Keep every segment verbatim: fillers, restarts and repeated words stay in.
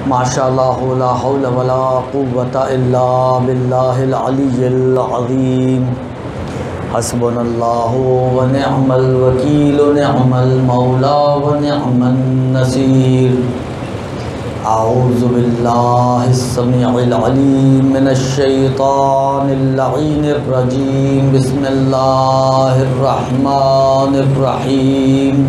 माशाअल्लाह ला हौला वला कुव्वता इल्ला बिल्लाहिल अलिय्यिल अज़ीम। हस्बुनल्लाहु व निअमल वकील निअमल मौला व निअमन नसीर। आऊज़ु बिल्लाहिस समीइल अलीम मिनश शैतानिर लईनिर रजीम। बिस्मिल्लाहिर रहमानिर रहीम।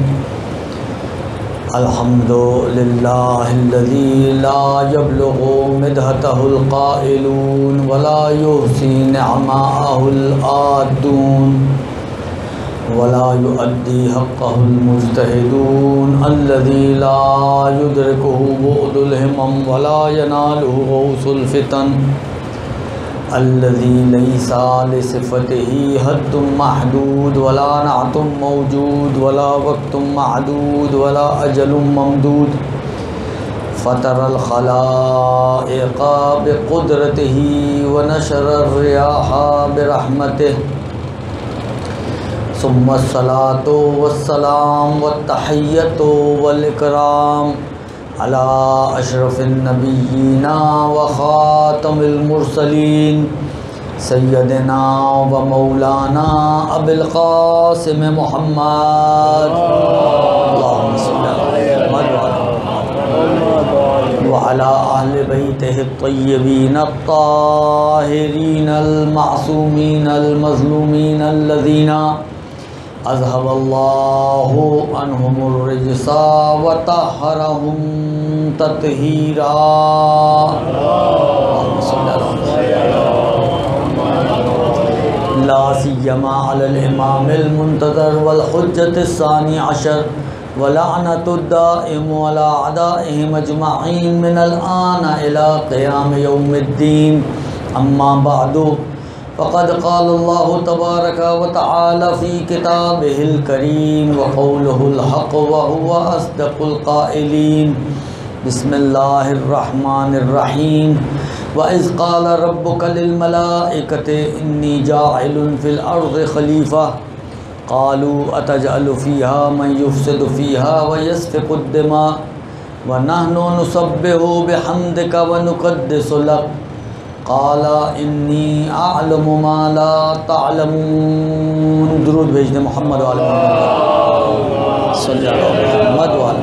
अल्हम्दुलिल्लाहिल्लज़ी ला यब्लुगु मिदहतहुल क़ाइलून वला युहसी निअमाहुल आदून वला युअद्दी हक़्क़हुल मुज्तहिदून अल्लज़ी ला युद्रिकुहु बुअदुल हिमम वला यनालुहु गौसुल फितन अल्लज़ी लैसा लिसिफ़तिही हद्दुम महदूद वला नाअतुम मौजूद वला वक़्तुम महदूद वला अजलुम ममदूद। फ़तरल ख़लाइक़ बिक़ुद्रतिही व नशरर रियाहा बिरहमतिही। सुम्मस्सलातु वस्सलाम वत्तहिय्यतु वल इकराम अला अशरफिन नबिय्यीना व ख़ातमिल मुरसलीन सय्यदिना व मौलाना अबिल क़ासिम मुहम्मद अल्लाहुम्मा सल्लि व अला अहलि बैतिहि अत्तय्यबीन अत्ताहिरीन अल-मासूमीन अल-मज़लूमीन अल्लज़ीना अज़हबल्लाहु अन्हुमुर रिज्सा व तहहरहुम तत्हीरा। ला सिय्यमा अलल इमामिल मुंतज़र वल हुज्जतिस सानी अशर व लअनतुद दाइमु अला अदाइहिम अजमईन मिनल आन इला क़ियाम यौमिद्दीन। अम्मा बअदु फ़क़द क़ाल अल्लाहु तबारक व तआला फ़ी किताबिहिल करीम व क़ौलुहुल हक़ व हुवा अस्दक़ुल क़ाइलीन। बिस्मिल्लाहिर रहमानिर रहीम। व इज़ क़ाल रब्बुका लिल मलाइकति इन्नी जाइलुन फ़िल अर्ज़ि ख़लीफ़ा क़ालू अतजअलु फ़ीहा मन युफ़सिदु फ़ीहा व यस्फ़िकुद दिमा व नहनु नुसब्बिहु बिहम्दिका व नुक़द्दिसु लक क़ाला इन्नी अअलमु मा ला तअलमून। दुरूद भेज दे मोहम्मद व आले मोहम्मद सल्लल्लाहु अलैहि वसल्लम।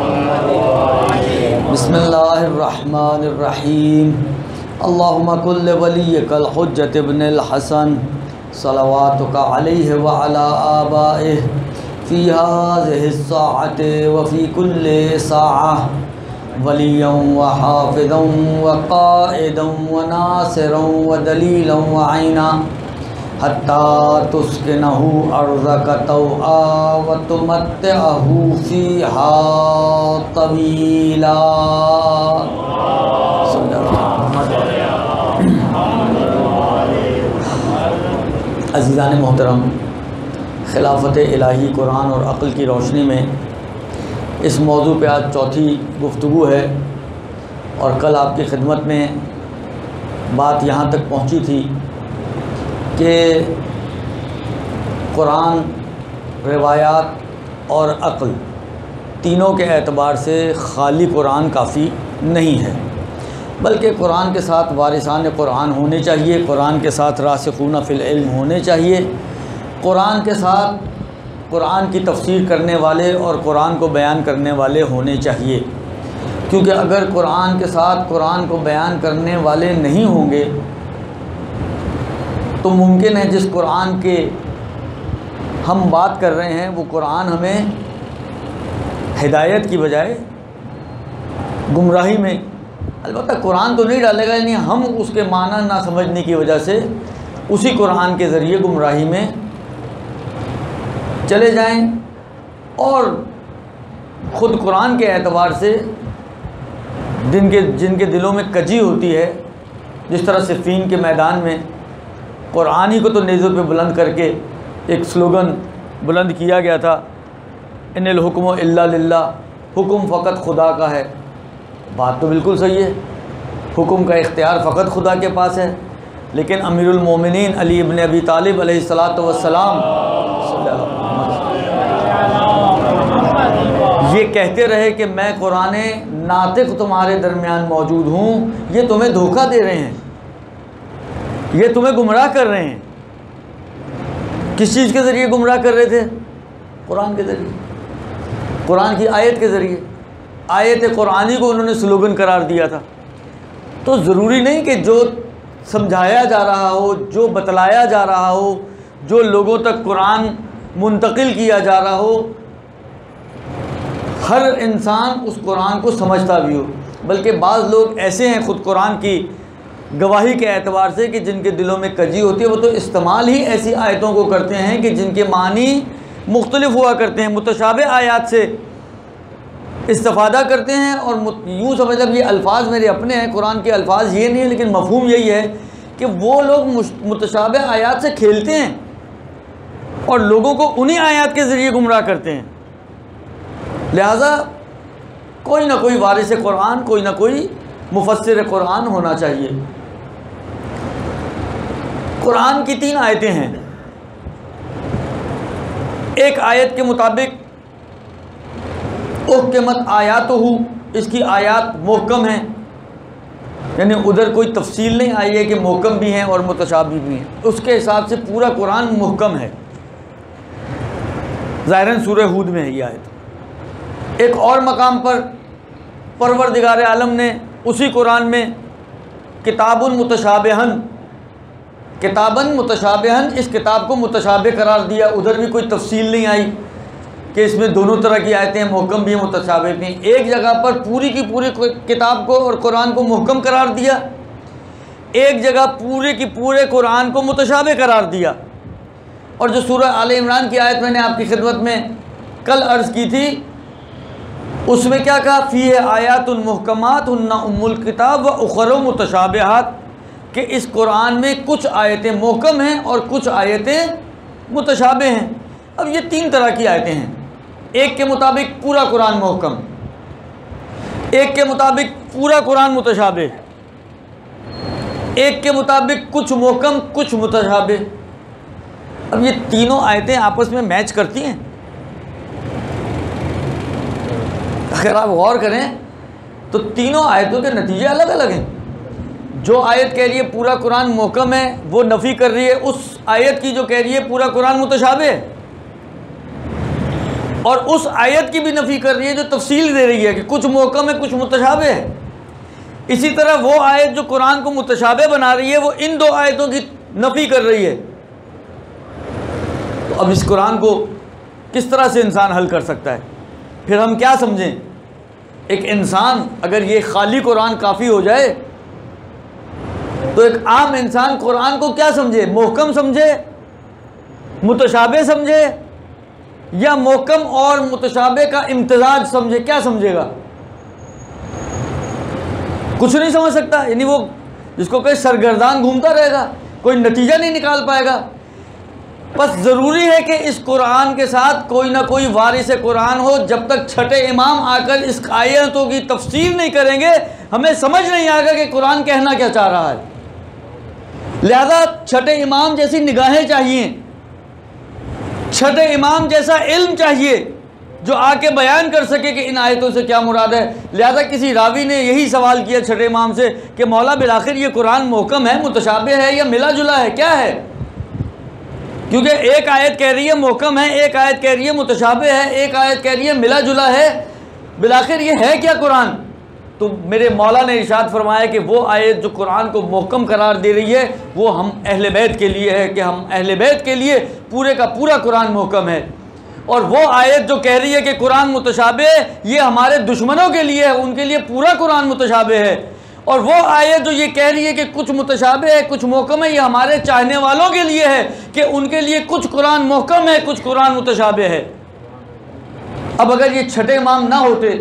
बिस्मिल्लाहिर रहमानिर रहीम। अल्लाहुम्मा कुल्लि वलिय्यिकल हुज्जत इब्निल हसन सलवातुका अलैहि व अला आबाइहि फ़ी हाज़िहिस साअति व फ़ी कुल्लि साअह वलिय्यन व हाफ़िज़न व क़ाइदन व नासिरन व दलीलन व ऐना हत्ता तुस्किनहु अर्ज़का तौआ व तुमत्तिअहु फ़ीहा तवीला। अज़ीज़ान मोहतरम, खिलाफत इलाही कुरान और अक़ल की रोशनी में इस मौजू पे आज चौथी गुफ्तगू है और कल आपकी खिदमत में बात यहाँ तक पहुँची थी कि कुरान, रिवायात और अक़ल तीनों के एतबार से खाली कुरान काफ़ी नहीं है, बल्कि कुरान के साथ वारिसान कुरान होने चाहिए, कुरान के साथ रासिखून फ़िल इल्म होने चाहिए, कुरान के साथ कुरान की तफसीर करने वाले और कुरान को बयान करने वाले होने चाहिए। क्योंकि अगर कुरान के साथ कुरान को बयान करने वाले नहीं होंगे तो मुमकिन है जिस कुरान के हम बात कर रहे हैं वो कुरान हमें हिदायत की बजाय गुमराही में, अलबत्ता कुरान तो नहीं डालेगा, यानी हम उसके माना ना समझने की वजह से उसी कुरान के ज़रिए गुमराही में चले जाएं और ख़ुद कुरान के एतबार से जिनके जिनके दिलों में कजी होती है, जिस तरह सिफ़ीन के मैदान में कुरान ही को तो नेज़ों पे बुलंद करके एक स्लोगन बुलंद किया गया था, इन्निल हुक्मु इल्ला लिल्लाह, हुक्म फ़कत खुदा का है। बात तो बिल्कुल सही है, हुक्म का इख्तियार फ़कत खुदा के पास है, लेकिन अमीरुल मोमिनीन अली इब्न अबी तालिब अलैहिस्सलातु वस्सलाम ये कहते रहे कि मैं कुरान नातिक तुम्हारे दरमियान मौजूद हूँ, ये तुम्हें धोखा दे रहे हैं, ये तुम्हें गुमराह कर रहे हैं। किस चीज़ के ज़रिए गुमराह कर रहे थे? कुरान के ज़रिए, कुरान की आयत के ज़रिए। आयत कुरानी को उन्होंने स्लोगन करार दिया था। तो ज़रूरी नहीं कि जो समझाया जा रहा हो, जो बतलाया जा रहा हो, जो लोगों तक कुरान मुंतकिल किया जा रहा हो, हर इंसान उस कुरान को समझता भी हो। बल्कि बाज़ लोग ऐसे हैं ख़ुद कुरान की गवाही के एतबार से कि जिनके दिलों में कजी होती है, वो तो इस्तेमाल ही ऐसी आयतों को करते हैं कि जिनके मानी मुख्तलिफ हुआ करते हैं, मुतशाबे आयात से इस्तिफ़ादा करते हैं। और यूँ समझ लब ये अल्फाज मेरे अपने हैं, कुरान के अल्फाज ये नहीं है, लेकिन मफ़हूम यही है कि वो लोग मुतशाबे आयात से खेलते हैं और लोगों को उन्हीं आयात के ज़रिए गुमराह करते हैं। लिहाजा कोई ना कोई वारिस कुरान, कोई ना कोई मुफस्सिर कुरान होना चाहिए। कुरान की तीन आयतें हैं। एक आयत के मुताबिक उहकमत आयातुहु, इसकी आयात मुहकम हैं, यानी उधर कोई तफसील नहीं आई है कि मुहकम भी हैं और मुतशाबी भी हैं। उसके हिसाब से पूरा कुरान मुहकम है। ज़ाहिरन सूरह हूद में है ये आयत। एक और मकाम पर परवरदिगार आलम ने उसी कुरान में किताबुन मुतशाबिहन, किताबन मुतशाबिहन, इस किताब को मुतशाबे करार दिया। उधर भी कोई तफसील नहीं आई कि इसमें दोनों तरह की आयतें मुहकम भी हैं, मुतशाबे भी हैं। एक जगह पर पूरी की पूरी किताब को और कुरान को मुहकम करार दिया, एक जगह पूरे की पूरे कुरान को मुतशाबे करार दिया। और जो सूरह आले इमरान की आयत मैंने आपकी खिदमत में कल अर्ज़ की थी, उसमें क्या कहा? फ़ी आयातुन मुहकमात हुन्ना उम्मुल किताब व उखर मुतशाबिहात, कि इस कुरान में कुछ आयतें मुहकम हैं और कुछ आयतें मुतशाबे हैं। अब ये तीन तरह की आयतें हैं। एक के मुताबिक पूरा कुरान मुहकम, एक के मुताबिक पूरा कुरान मुतशाबे, एक के मुताबिक कुछ मुहकम कुछ मुतशाबे। अब ये तीनों आयतें आपस में मैच करती हैं। अगर आप गौर करें तो तीनों आयतों के नतीजे अलग अलग हैं। जो आयत कह रही है पूरा कुरान मुहकम है, वो नफ़ी कर रही है उस आयत की जो कह रही है पूरा कुरान मुतशाबे है, और उस आयत की भी नफ़ी कर रही है जो तफसील दे रही है कि कुछ मुहकम है कुछ मुतशाबे है। इसी तरह वो आयत जो कुरान को मुतशाबे बना रही है, वो इन दो आयतों की नफ़ी कर रही है। तो अब इस कुरान को किस तरह से इंसान हल कर सकता है? फिर हम क्या समझें? एक इंसान अगर ये खाली कुरान काफ़ी हो जाए तो एक आम इंसान कुरान को क्या समझे? मुहकम समझे, मुतशाबे समझे, या मुहकम और मुतशाबे का इम्तिजाज समझे? क्या समझेगा? कुछ नहीं समझ सकता। यानी वो जिसको कहे सरगर्दान घूमता रहेगा, कोई नतीजा नहीं निकाल पाएगा। बस ज़रूरी है कि इस कुरान के साथ कोई ना कोई वारिस कुरान हो। जब तक छठे इमाम आकर इस आयतों की तफसीर नहीं करेंगे, हमें समझ नहीं आएगा कि कुरान कहना क्या चाह रहा है। लिहाजा छठे इमाम जैसी निगाहें चाहिए, छठे इमाम जैसा इल्म चाहिए जो आके बयान कर सके कि इन आयतों से क्या मुराद है। लिहाजा किसी रावी ने यही सवाल किया छठे इमाम से कि मौला बिलाखिर ये कुरान मुहकम है, मुतशाबे है, या मिला जुला है, क्या है? क्योंकि एक आयत कह रही है मुहकम है, एक आयत कह रही है मुतशाबे है, एक आयत कह रही है मिला जुला है, बिलाखिर ये है क्या कुरान? तो मेरे मौला ने इरशाद फरमाया कि वो आयत जो कुरान को मुहकम करार दे रही है वो हम अहले बैत के लिए है, कि हम अहले बैत के लिए पूरे का पूरा कुरान मुहकम है। और वो आयत जो कह रही है कि कुरान मुतशाबे है, ये हमारे दुश्मनों के लिए है, उनके लिए पूरा कुरान मुतशाबे है। और वो आयत जो ये कह रही है कि कुछ मुतशाबे है कुछ मुहकम है, ये हमारे चाहने वालों के लिए है कि उनके लिए कुछ कुरान मुहकम है कुछ कुरान मुतशाबे है। अब अगर ये छठे इमाम ना होते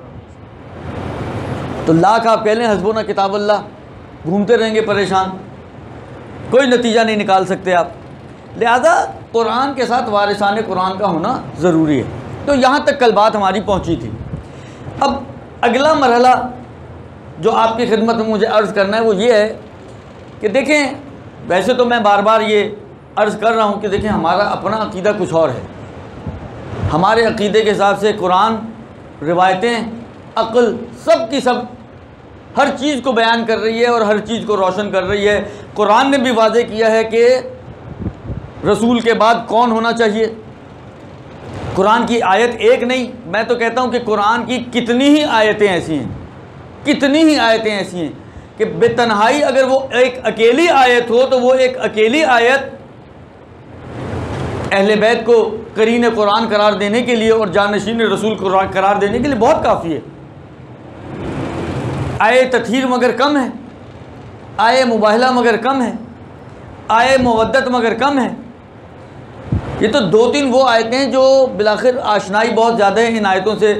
तो लाख आप कह लें हस्बुना किताब अल्लाह, घूमते रहेंगे परेशान, कोई नतीजा नहीं निकाल सकते आप। लिहाजा कुरान के साथ वारिसाने कुरान का होना ज़रूरी है। तो यहाँ तक कल बात हमारी पहुँची थी। अब अगला मरहला जो आपकी खिदमत में मुझे अर्ज़ करना है वो ये है कि देखें, वैसे तो मैं बार बार ये अर्ज़ कर रहा हूँ कि देखें हमारा अपना अक़ीदा कुछ और है। हमारे अक़ीदे के हिसाब से कुरान, रिवायतें अक्ल, सब की सब हर चीज़ को बयान कर रही है और हर चीज़ को रोशन कर रही है। कुरान ने भी वाज़े किया है कि रसूल के बाद कौन होना चाहिए। कुरान की आयत एक नहीं, मैं तो कहता हूँ कि कुरान की कितनी ही आयतें ऐसी हैं, कितनी ही आयतें ऐसी हैं कि बेतन्हाई अगर वो एक अकेली आयत हो तो वो एक अकेली आयत अहले बैत को करीन कुरान करार देने के लिए और जानशीन रसूल को करार देने के लिए बहुत काफ़ी है। आए तथहीर मगर कम है, आए मुबाहला मगर कम है, आए मवद्दत मगर कम है। ये तो दो तीन वो आयतें हैं जो बिलाखिर आशनाई बहुत ज़्यादा है इन आयतों से।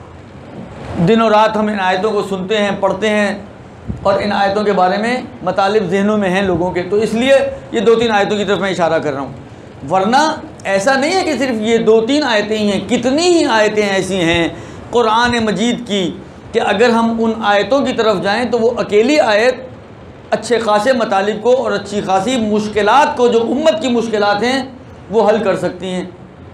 दिनों रात हम इन आयतों को सुनते हैं, पढ़ते हैं और इन आयतों के बारे में मतालिब जहनों में हैं लोगों के, तो इसलिए ये दो तीन आयतों की तरफ मैं इशारा कर रहा हूँ। वरना ऐसा नहीं है कि सिर्फ ये दो तीन आयतें ही हैं, कितनी ही आयतें ऐसी हैं कुरान मजीद की कि अगर हम उन आयतों की तरफ जाएं तो वो अकेली आयत अच्छे खासे मतालिब को और अच्छी खासी मुश्किलात को, जो उम्मत की मुश्किलात हैं, वो हल कर सकती हैं।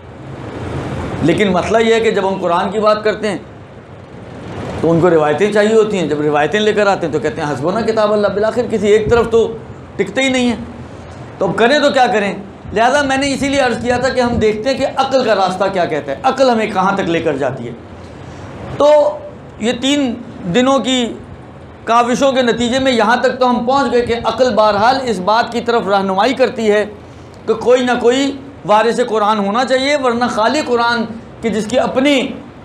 लेकिन मसला ये है कि जब हम कुरान की बात करते हैं तो उनको रिवायतें चाहिए होती हैं। जब रिवायतें लेकर आते हैं तो कहते हैं हस्बुना किताब अल्लाह, बिलाखिर किसी एक तरफ तो टिकते ही नहीं है। तो अब करें तो क्या करें। लिहाजा मैंने इसीलिए अर्ज़ किया था कि हम देखते हैं कि अक्ल का रास्ता क्या कहता है, अक्ल हमें कहाँ तक लेकर जाती है। तो ये तीन दिनों की काविशों के नतीजे में यहाँ तक तो हम पहुँच गए कि अक्ल बहरहाल इस बात की तरफ रहनुमाई करती है कि कोई ना कोई वारिस कुरान होना चाहिए, वरना खाली कुरान की जिसकी अपनी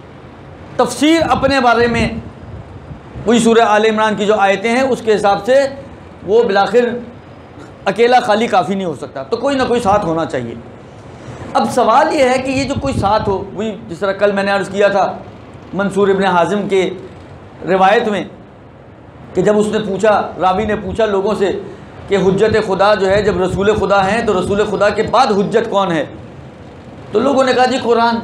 तफसीर अपने बारे में वही सूरह आल इमरान की जो आयतें हैं उसके हिसाब से वो बिलाखिर अकेला खाली काफ़ी नहीं हो सकता, तो कोई ना कोई साथ होना चाहिए। अब सवाल ये है कि ये जो कोई साथ हो, वही जिस तरह कल मैंने अर्ज़ किया था मंसूर इब्न हाजिम के रिवायत में कि जब उसने पूछा, रावी ने पूछा लोगों से कि हुज्जत खुदा जो है, जब रसूल खुदा हैं तो रसूल खुदा के बाद हुज्जत कौन है, तो लोगों ने कहा जी कुरान।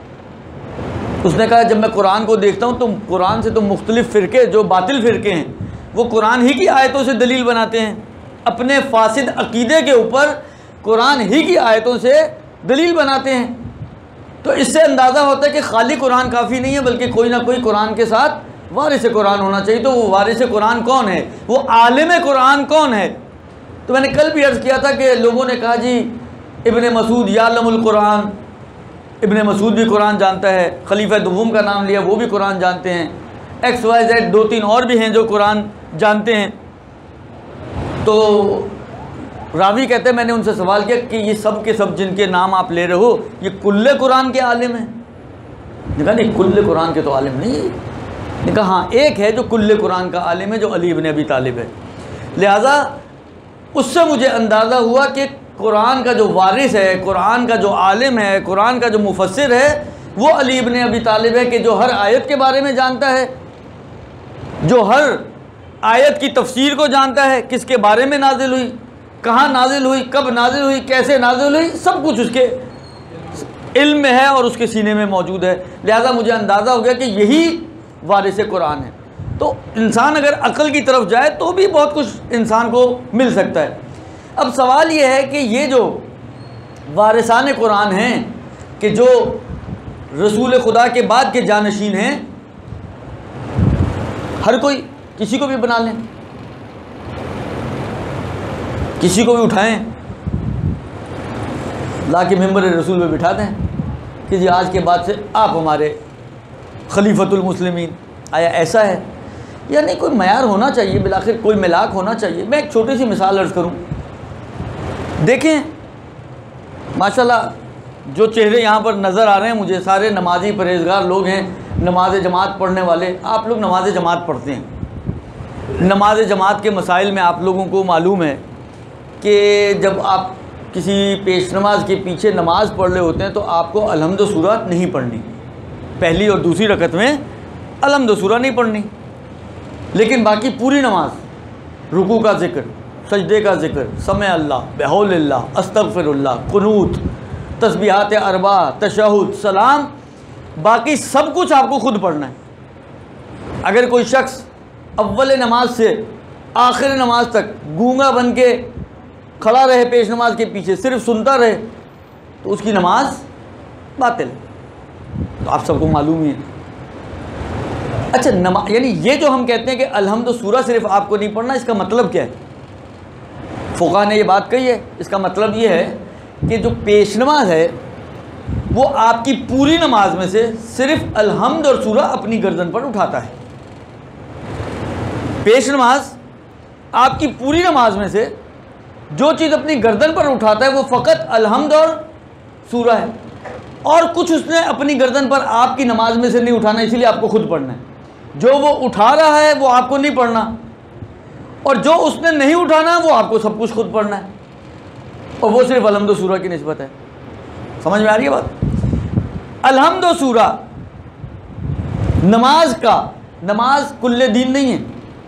उसने कहा जब मैं कुरान को देखता हूँ तो कुरान से तो मुख्तलिफ़ फ़िरके, जो बातिल फ़िरके हैं, वो कुरान ही की आयतों से दलील बनाते हैं अपने फासिद अकीदे के ऊपर, कुरान ही की आयतों से दलील बनाते हैं। तो इससे अंदाज़ा होता है कि खाली कुरान काफ़ी नहीं है, बल्कि कोई ना कोई कुरान के साथ वारिस कुरान होना चाहिए। तो वो वारिस कुरान कौन है, वो आलिम कुरान कौन है। तो मैंने कल भी अर्ज़ किया था कि लोगों ने कहा जी इब्ने मसूद यालमुल कुरान, इब्ने मसूद भी कुरान जानता है, खलीफा दुवम का नाम लिया वो भी कुरान जानते हैं, एक्स वाई जेड दो तीन और भी हैं जो कुरान जानते हैं। तो रावी कहते हैं मैंने उनसे सवाल किया कि ये सब के सब जिनके नाम आप ले रहे हो ये कुल्ले कुरान के आलिम हैं। ने कहा नहीं, कुल्ले कुरान के तो आलिम नहीं। ने कहा हाँ, एक है जो कुल्ले कुरान का आलिम है, जो अली इब्न अबी तालिब है। लिहाजा उससे मुझे अंदाज़ा हुआ कि कुरान का जो वारिस है, कुरान का जो आलिम है, कुरान का जो मुफस्सिर है, वो अली इब्न अबी तालिब है कि जो हर आयत के बारे में जानता है, जो हर आयत की तफसीर को जानता है, किसके बारे में नाजिल हुई, कहाँ नाजिल हुई, कब नाजिल हुई, कैसे नाजिल हुई, सब कुछ उसके इल्म में है और उसके सीने में मौजूद है। लिहाजा मुझे अंदाज़ा हो गया कि यही वारिस कुरान है। तो इंसान अगर अक्ल की तरफ जाए तो भी बहुत कुछ इंसान को मिल सकता है। अब सवाल ये है कि ये जो वारिसान कुरान हैं कि जो रसूल खुदा के बाद के जानशीन हैं, हर कोई किसी को भी बना लें, किसी को भी उठाएं, ला के मेंबर रसूल में बिठा दें कि जी आज के बाद से आप हमारे खलीफतुल मुस्लिमीन। आया ऐसा है या नहीं? कोई मयार होना चाहिए, बिलाखिर कोई मिलाक होना चाहिए। मैं एक छोटी सी मिसाल अर्ज़ करूं। देखें माशाल्लाह जो चेहरे यहाँ पर नज़र आ रहे हैं मुझे, सारे नमाजी परहेज़गार लोग हैं, नमाज जमात पढ़ने वाले। आप लोग नमाज जमात पढ़ते हैं, नमाज जमात के मसाइल में आप लोगों को मालूम है कि जब आप किसी पेश नमाज के पीछे नमाज़ पढ़ रहे होते हैं तो आपको अलहम्द सूरत नहीं पढ़नी, पहली और दूसरी रकत में अलहम्द सूरत नहीं पढ़नी, लेकिन बाकी पूरी नमाज रुकू का ज़िक्र, सजदे का ज़िक्र, समय अल्लाह, बेहौलिल्लाह, अस्तगफिरुल्लाह, कुनूत, तस्बीहात अरबा, तशहुद, सलाम, बाकी सब कुछ आपको खुद पढ़ना है। अगर कोई शख्स अव्वल नमाज से आखिर नमाज तक गूंगा बन के खड़ा रहे पेश नमाज के पीछे, सिर्फ सुनता रहे, तो उसकी नमाज बातिल। तो आप सबको मालूम ही है। अच्छा, नमा यानी ये जो हम कहते हैं कि अलहम्द सूरा सिर्फ आपको नहीं पढ़ना, इसका मतलब क्या है? फ़ुक़हा ने ये बात कही है, इसका मतलब ये है कि जो पेश नमाज है वो आपकी पूरी नमाज में से सिर्फ अलहम्द और सूरा अपनी गर्दन पर उठाता है। पेश नमाज आपकी पूरी नमाज में से जो चीज़ अपनी गर्दन पर उठाता है वो फ़कत अलहम्द और सूरा है, और कुछ उसने अपनी गर्दन पर आपकी नमाज में से नहीं उठाना, इसीलिए आपको खुद पढ़ना है। जो वो उठा रहा है वो आपको नहीं पढ़ना, और जो उसने नहीं उठाना वो आपको सब कुछ खुद पढ़ना है, और वो सिर्फ अलहम्द सूरा की निस्बत है। समझ में आ रही है बात? अलहम्द सूरा नमाज का, नमाज कुल्ले दीन नहीं है।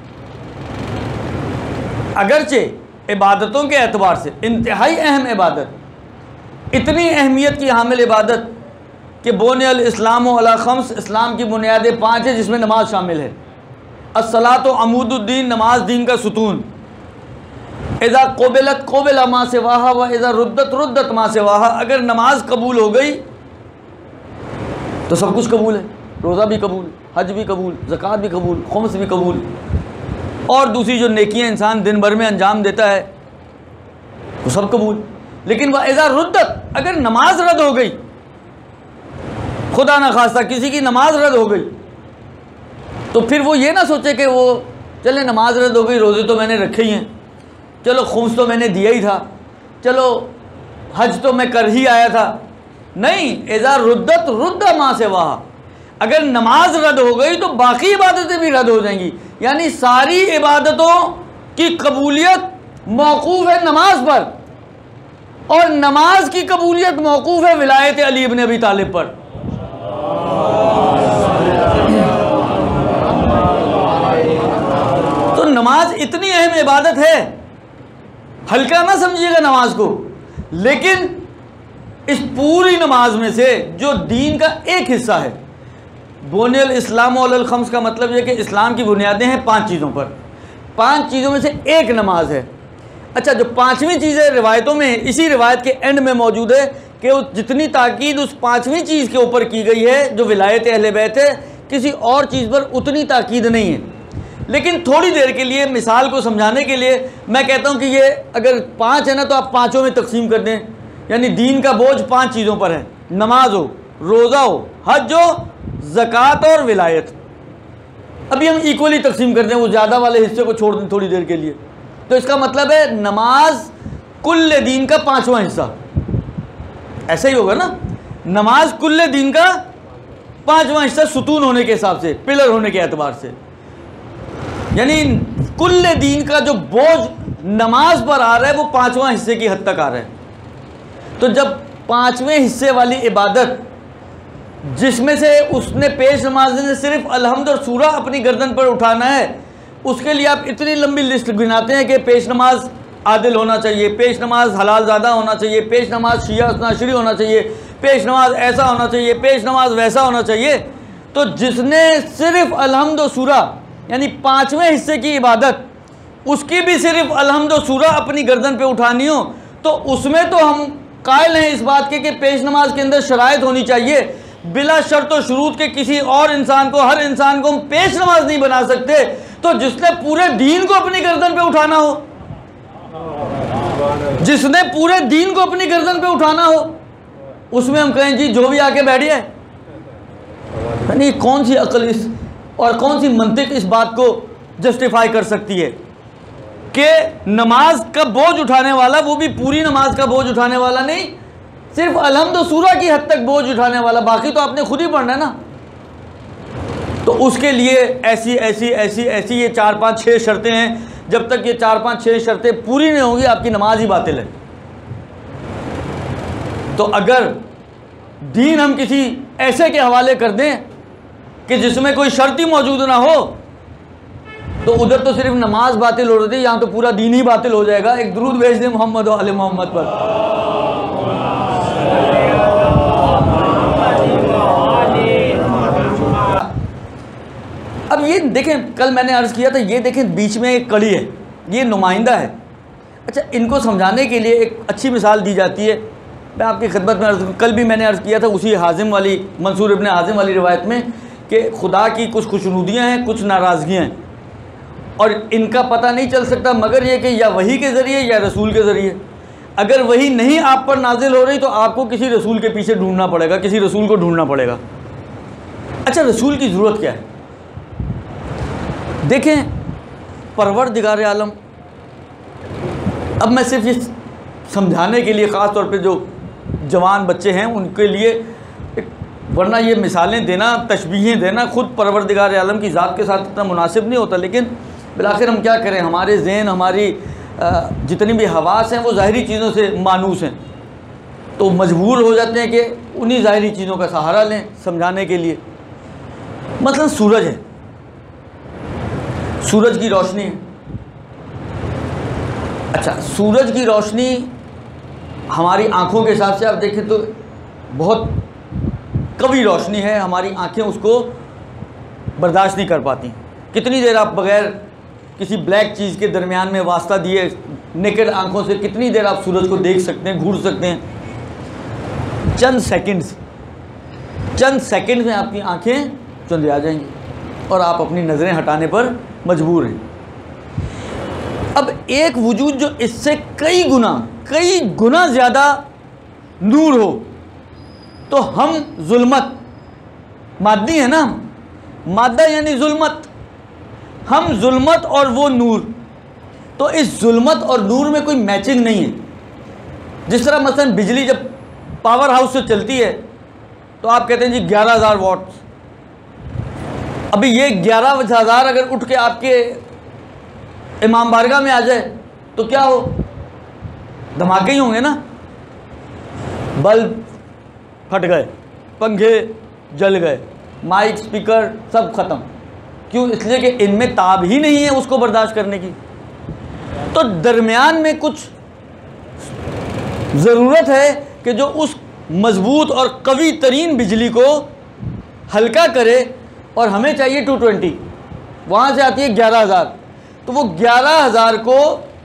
अगरचे इबादतों के एतबार से इंतहाई अहम इबादत, इतनी अहमियत की हामिल इबादत कि बोने अल इस्लाम अला खम्स, इस्लाम की बुनियादें पाँच है जिसमें नमाज शामिल है। अस्सलातो अमूदुद्दीन, नमाज दीन का सुतून। इज़ा क़ुबिलत क़ुबिला मा सिवाहा व इज़ा रुद्दत रुद्दत मा सिवाहा, अगर नमाज कबूल हो गई तो सब कुछ कबूल है। रोज़ा भी कबूल, हज भी कबूल, ज़कात भी कबूल, खुम्स भी कबूल, और दूसरी जो नेकियां इंसान दिन भर में अंजाम देता है वो सब कबूल। लेकिन वह इज़ा रुद्दत, अगर नमाज रद्द हो गई, खुदा ना खास्ता किसी की नमाज रद्द हो गई, तो फिर वो ये ना सोचे कि वो चले नमाज रद्द हो गई, रोज़े तो मैंने रखे ही हैं, चलो खुम्स तो मैंने दिया ही था, चलो हज तो मैं कर ही आया था। नहीं, इज़ा रुद्दत रुद्दा मा से वाह, अगर नमाज रद्द हो गई तो बाकी इबादतें भी रद्द हो जाएंगी। यानी सारी इबादतों की कबूलियत मौकूफ़ है नमाज पर, और नमाज की कबूलियत मौकूफ़ है विलायत अली इब्न अबी तालिब पर। तो नमाज इतनी अहम इबादत है, हल्का ना समझिएगा नमाज को। लेकिन इस पूरी नमाज में से जो दीन का एक हिस्सा है, बुनियल इस्लाम अल खम्स का मतलब यह कि इस्लाम की बुनियादें हैं पांच चीज़ों पर, पांच चीज़ों में से एक नमाज है। अच्छा, जो पांचवी चीज़ है रिवायतों में, इसी रिवायत के एंड में मौजूद है कि उस जितनी ताकीद उस पांचवी चीज़ के ऊपर की गई है जो विलायत अहले बैत है, किसी और चीज़ पर उतनी ताकीद नहीं है। लेकिन थोड़ी देर के लिए मिसाल को समझाने के लिए मैं कहता हूँ कि ये अगर पाँच है ना तो आप पाँचों में तकसीम कर दें। यानी दीन का बोझ पाँच चीज़ों पर है, नमाज हो, रोज़ा हो, हज हो, ज़कात और विलायत। अभी हम इक्वली तकसीम कर दें, वो ज़्यादा वाले हिस्से को छोड़ दें थोड़ी देर के लिए, तो इसका मतलब है नमाज कुल्ले दीन का पाँचवा हिस्सा। ऐसा ही होगा ना, नमाज कुल्ले दीन का पाँचवा हिस्सा सुतून होने के हिसाब से, पिलर होने के एतबार से। यानी कुल्ले दीन का जो बोझ नमाज पर आ रहा है वो पाँचवा हिस्से की हद तक आ रहा है। तो जब पाँचवें हिस्से वाली इबादत जिसमें से उसने पेश नमाज ने सिर्फ अलहम्द और सूरा अपनी गर्दन पर उठाना है, उसके लिए आप इतनी लंबी लिस्ट गिनाते हैं कि पेश नमाज आदिल होना चाहिए, पेश नमाज हलाल ज़्यादा होना चाहिए, पेश नमाज शिया नाशरी होना चाहिए, पेश नमाज ऐसा होना चाहिए, पेश नमाज वैसा होना चाहिए। तो जिसने सिर्फ अलहम्द और सूरा यानी पाँचवें हिस्से की इबादत, उसकी भी सिर्फ अलहम्द और सूरा अपनी गर्दन पे उठानी हो, तो उसमें तो हम कायल हैं इस बात के कि पेश नमाज के अंदर शराइत होनी चाहिए। बिला शर्त और शुरूत के किसी और इंसान को, हर इंसान को हम पेश नमाज नहीं बना सकते। तो जिसने पूरे दीन को अपनी गर्दन पे उठाना हो, जिसने पूरे दीन को अपनी गर्दन पे उठाना हो, उसमें हम कहें जी जो भी आके बैठिए। यानी कौन सी अक्ल इस और कौन सी मंतिक इस बात को जस्टिफाई कर सकती है कि नमाज का बोझ उठाने वाला, वो भी पूरी नमाज का बोझ उठाने वाला नहीं, सिर्फ अलहम्द सूरा की हद तक बोझ उठाने वाला, बाकी तो आपने खुद ही पढ़ना है ना। तो उसके लिए ऐसी ऐसी ऐसी ऐसी ये चार पाँच छः शर्तें हैं। जब तक ये चार पाँच छः शर्तें पूरी नहीं होंगी आपकी नमाज ही बातिल है। तो अगर दीन हम किसी ऐसे के हवाले कर दें कि जिसमें कोई शर्त ही मौजूद ना हो, तो उधर तो सिर्फ नमाज बातिल हो रही थी, यहाँ तो पूरा दीन ही बातिल हो जाएगा। एक दुरूद भेज दें मोहम्मद और आले मोहम्मद पर। अब ये देखें, कल मैंने अर्ज़ किया था, ये देखें बीच में एक कड़ी है, ये नुमाइंदा है। अच्छा, इनको समझाने के लिए एक अच्छी मिसाल दी जाती है। मैं आपकी खिदमत में अर्ज़, कल भी मैंने अर्ज़ किया था उसी हाजिम वाली, मंसूर इब्न हाजिम वाली रिवायत में, कि खुदा की कुछ खुशनुदियाँ हैं, कुछ नाराज़गियाँ हैं, और इनका पता नहीं चल सकता मगर ये कि या वही के ज़रिए या रसूल के ज़रिए। अगर वही नहीं आप पर नाजिल हो रही तो आपको किसी रसूल के पीछे ढूंढना पड़ेगा, किसी रसूल को ढूंढना पड़ेगा। अच्छा, रसूल की ज़रूरत क्या है? देखें, परवरदिगार आलम, अब मैं सिर्फ ये समझाने के लिए ख़ास तौर पे जो जवान बच्चे हैं उनके लिए, वरना ये मिसालें देना, तशबीहें देना खुद परवरदिगार आलम की ज़ात के साथ इतना मुनासिब नहीं होता। लेकिन बिलाखिर हम क्या करें, हमारे ज़हन, हमारी जितनी भी हवास हैं वो ज़ाहिरी चीज़ों से मानूस हैं, तो मजबूर हो जाते हैं कि उन्हीं ज़ाहिरी चीज़ों का सहारा लें समझाने के लिए। मतलब सूरज है, सूरज की रोशनी है। अच्छा, सूरज की रोशनी हमारी आँखों के हिसाब से आप देखें तो बहुत कवी रोशनी है, हमारी आँखें उसको बर्दाश्त नहीं कर पाती। कितनी देर आप बग़ैर किसी ब्लैक चीज़ के दरमियान में वास्ता दिए नेकेड आँखों से कितनी देर आप सूरज को देख सकते हैं, घूर सकते हैं? चंद सेकंड्स, चंद सेकंड में आपकी आँखें चुंधे आ जाएंगी और आप अपनी नज़रें हटाने पर मजबूर हैं। अब एक वजूद जो इससे कई गुना कई गुना ज़्यादा नूर हो, तो हम जुल्मत, मादी है ना, मादा यानी जुल्मत, हम जुल्मत और वो नूर, तो इस जुल्मत और नूर में कोई मैचिंग नहीं है। जिस तरह मसलन बिजली जब पावर हाउस से चलती है तो आप कहते हैं जी ग्यारह हज़ार वाट, अभी ये ग्यारह हज़ार अगर उठ के आपके इमाम बारगाह में आ जाए तो क्या हो, धमाके ही होंगे ना, बल्ब फट गए, पंखे जल गए, माइक स्पीकर सब ख़त्म। क्यों? इसलिए कि इनमें ताब ही नहीं है उसको बर्दाश्त करने की। तो दरमियान में कुछ ज़रूरत है कि जो उस मजबूत और कवी तरीन बिजली को हल्का करे, और हमें चाहिए टू ट्वेंटी, वहाँ से आती है ग्यारह हज़ार, तो वो ग्यारह हज़ार को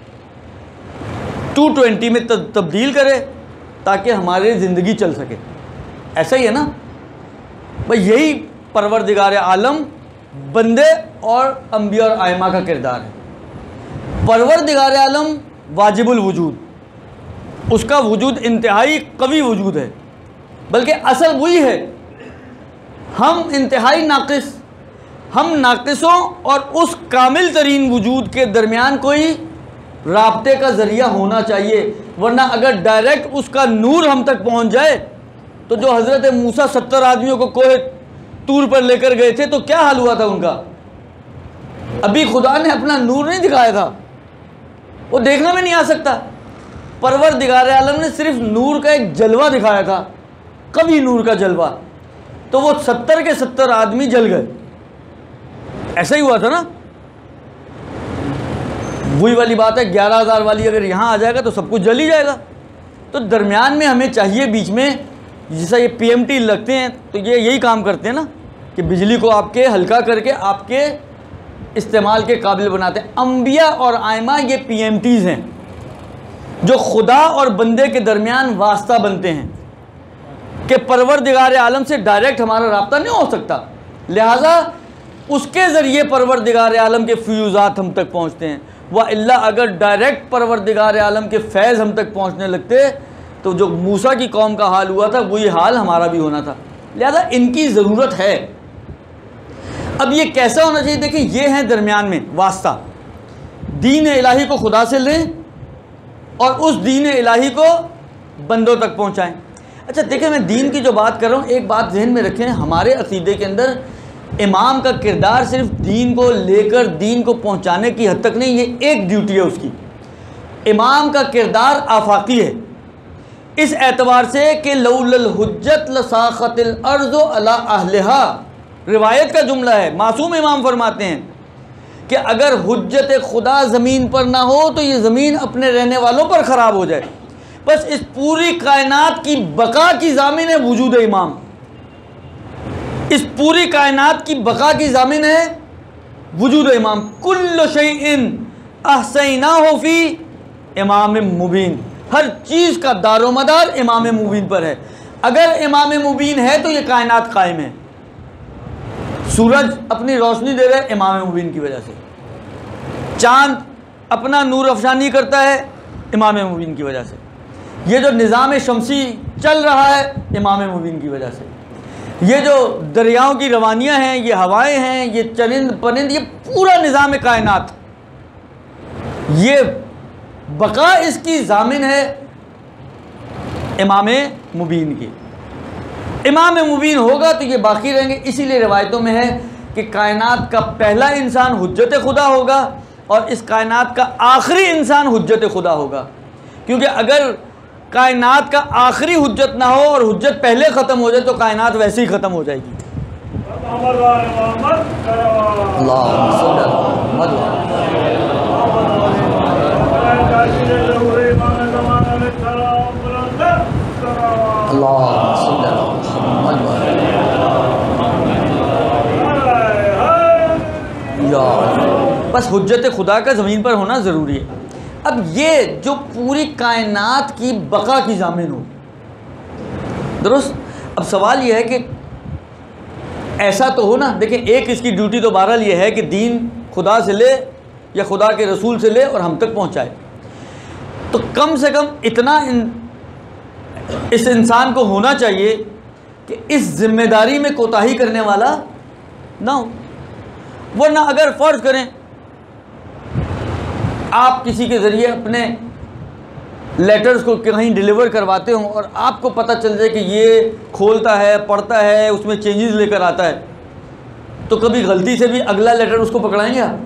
टू ट्वेंटी में तब्दील करे ताकि हमारी ज़िंदगी चल सके। ऐसा ही है ना भाई, यही परवरदिगार आलम बंदे और अंबिया और आइमा का किरदार है। परवरदिगार आलम वाजिबुल वजूद, उसका वजूद इंतहाई कवी वजूद है, बल्कि असल वही है। हम इंतहाई नाक़िस, हम नाक़िसों और उस कामिल तरीन वजूद के दरमियान कोई राब्ते का ज़रिया होना चाहिए, वरना अगर डायरेक्ट उसका नूर हम तक पहुंच जाए तो जो हज़रत मूसा सत्तर आदमियों को कोहे तूर पर लेकर गए थे तो क्या हाल हुआ था उनका? अभी खुदा ने अपना नूर नहीं दिखाया था, वो देखना भी नहीं आ सकता। परवरदिगार आलम ने सिर्फ नूर का एक जलवा दिखाया था, कभी नूर का जलवा, तो वो सत्तर के सत्तर आदमी जल गए। ऐसा ही हुआ था ना, वही वाली बात है, ग्यारह हज़ार वाली अगर यहाँ आ जाएगा तो सब कुछ जल ही जाएगा। तो दरमियान में हमें चाहिए, बीच में जैसा ये पीएमटी लगते हैं तो ये यही काम करते हैं ना कि बिजली को आपके हल्का करके आपके इस्तेमाल के काबिल बनाते हैं। अंबिया और आइमा ये पीएमटीज़ हैं जो खुदा और बंदे के दरमियान वास्ता बनते हैं कि परवरदिगार आलम से डायरेक्ट हमारा राब्ता नहीं हो सकता, लिहाजा उसके ज़रिए परवरदिगार आलम के फ्यूज़ात हम तक पहुँचते हैं। व इल्ला अगर डायरेक्ट परवरदिगार आलम के फैज़ हम तक पहुँचने लगते तो जो मूसा की कौम का हाल हुआ था वही हाल हमारा भी होना था। लिहाजा इनकी ज़रूरत है। अब ये कैसा होना चाहिए? देखिए, ये है दरमियान में वास्ता, दीन इलाही को खुदा से लें और उस दीन इलाही को बंदों तक पहुँचाएँ। अच्छा देखिए, मैं दीन की जो बात कर रहा हूँ, एक बात जहन में रखें, हमारे अक़ीदे के अंदर इमाम का किरदार सिर्फ दीन को लेकर दीन को पहुँचाने की हद तक नहीं, ये एक ड्यूटी है उसकी। इमाम का किरदार आफाकी है इस एतबार से कि लौलल हुज्जत लसाखतिल अर्ज़ु अला अहलिहा, रिवायत का जुमला है, मासूम इमाम फरमाते हैं कि अगर हुज्जत खुदा ज़मीन पर ना हो तो ये ज़मीन अपने रहने वालों पर ख़राब हो जाए। बस इस पूरी कायनात की बका की ज़ामिन है वजूद इमाम, इस पूरी कायनात की बका की ज़ामिन है वजूद इमाम। कुल्लु शैइन अहसैनाहु फी इमाम मुबीन, हर चीज़ का दारोमदार इमाम मुबीन पर है। अगर इमाम मुबीन है तो ये कायनात कायम है। सूरज अपनी रोशनी दे रहा है इमाम मुबीन की वजह से, चाँद अपना नूर अफशानी करता है इमाम मुबीन की वजह से, ये जो निज़ाम शमसी चल रहा है इमाम मुबीन की वजह से, ये जो दरियाओं की रवानियाँ हैं, ये हवाएं हैं, ये चरिंद परिंद, ये पूरा निज़ाम कायनात, ये बका इसकी ज़ामिन है इमाम मुबीन की। इमाम मुबीन होगा तो ये बाकी रहेंगे। इसीलिए रिवायतों में है कि कायनात का पहला इंसान हुज्जत खुदा होगा और इस कायनात का आखिरी इंसान हुज्जत खुदा होगा, क्योंकि अगर कायनात का आखिरी हुज्जत ना हो और हुज्जत पहले ख़त्म हो जाए तो कायनात वैसे ही ख़त्म हो जाएगी। बस हुज्जत खुदा का ज़मीन पर होना ज़रूरी है। अब ये जो पूरी कायनात की बका की ज़ामिन हो, दुरुस्त। अब सवाल ये है कि ऐसा तो हो ना, देखिए एक इसकी ड्यूटी तो बहरहाल ये है कि दीन खुदा से ले या खुदा के रसूल से ले और हम तक पहुँचाए, तो कम से कम इतना इन, इस इंसान को होना चाहिए कि इस जिम्मेदारी में कोताही करने वाला ना हो। वरना अगर फ़र्ज़ करें आप किसी के ज़रिए अपने लेटर्स को कहीं डिलीवर करवाते हो और आपको पता चल जाए कि ये खोलता है, पढ़ता है, उसमें चेंजेस लेकर आता है, तो कभी गलती से भी अगला लेटर उसको पकड़ाएंगे आप?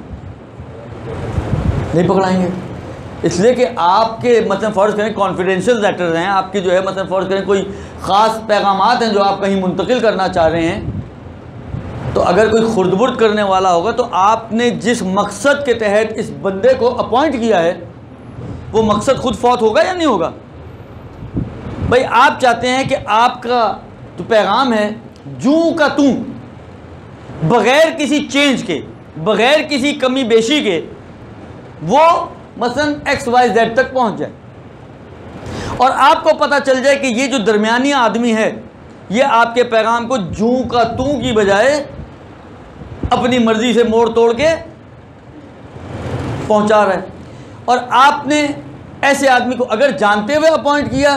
नहीं पकड़ाएंगे। इसलिए कि आपके मतलब फ़र्ज़ करें कॉन्फिडेंशियल लेटर्स हैं आपके, जो है मतलब फ़र्ज़ करें कोई ख़ास पैगामात हैं जो आप कहीं मुंतकिल करना चाह रहे हैं, तो अगर कोई खुर्द-बुर्द करने वाला होगा तो आपने जिस मकसद के तहत इस बंदे को अपॉइंट किया है वो मकसद खुद फौत होगा या नहीं होगा? भाई आप चाहते हैं कि आपका जो पैगाम है जूं का तूं, बग़ैर किसी चेंज के, बग़ैर किसी कमी बेशी के, वो मसलन एक्स वाई जेड तक पहुंच जाए और आपको पता चल जाए कि ये जो दरमियानी आदमी है ये आपके पैगाम को जूं का तूं की बजाय अपनी मर्जी से मोड़ तोड़ के पहुंचा रहा है, और आपने ऐसे आदमी को अगर जानते हुए अपॉइंट किया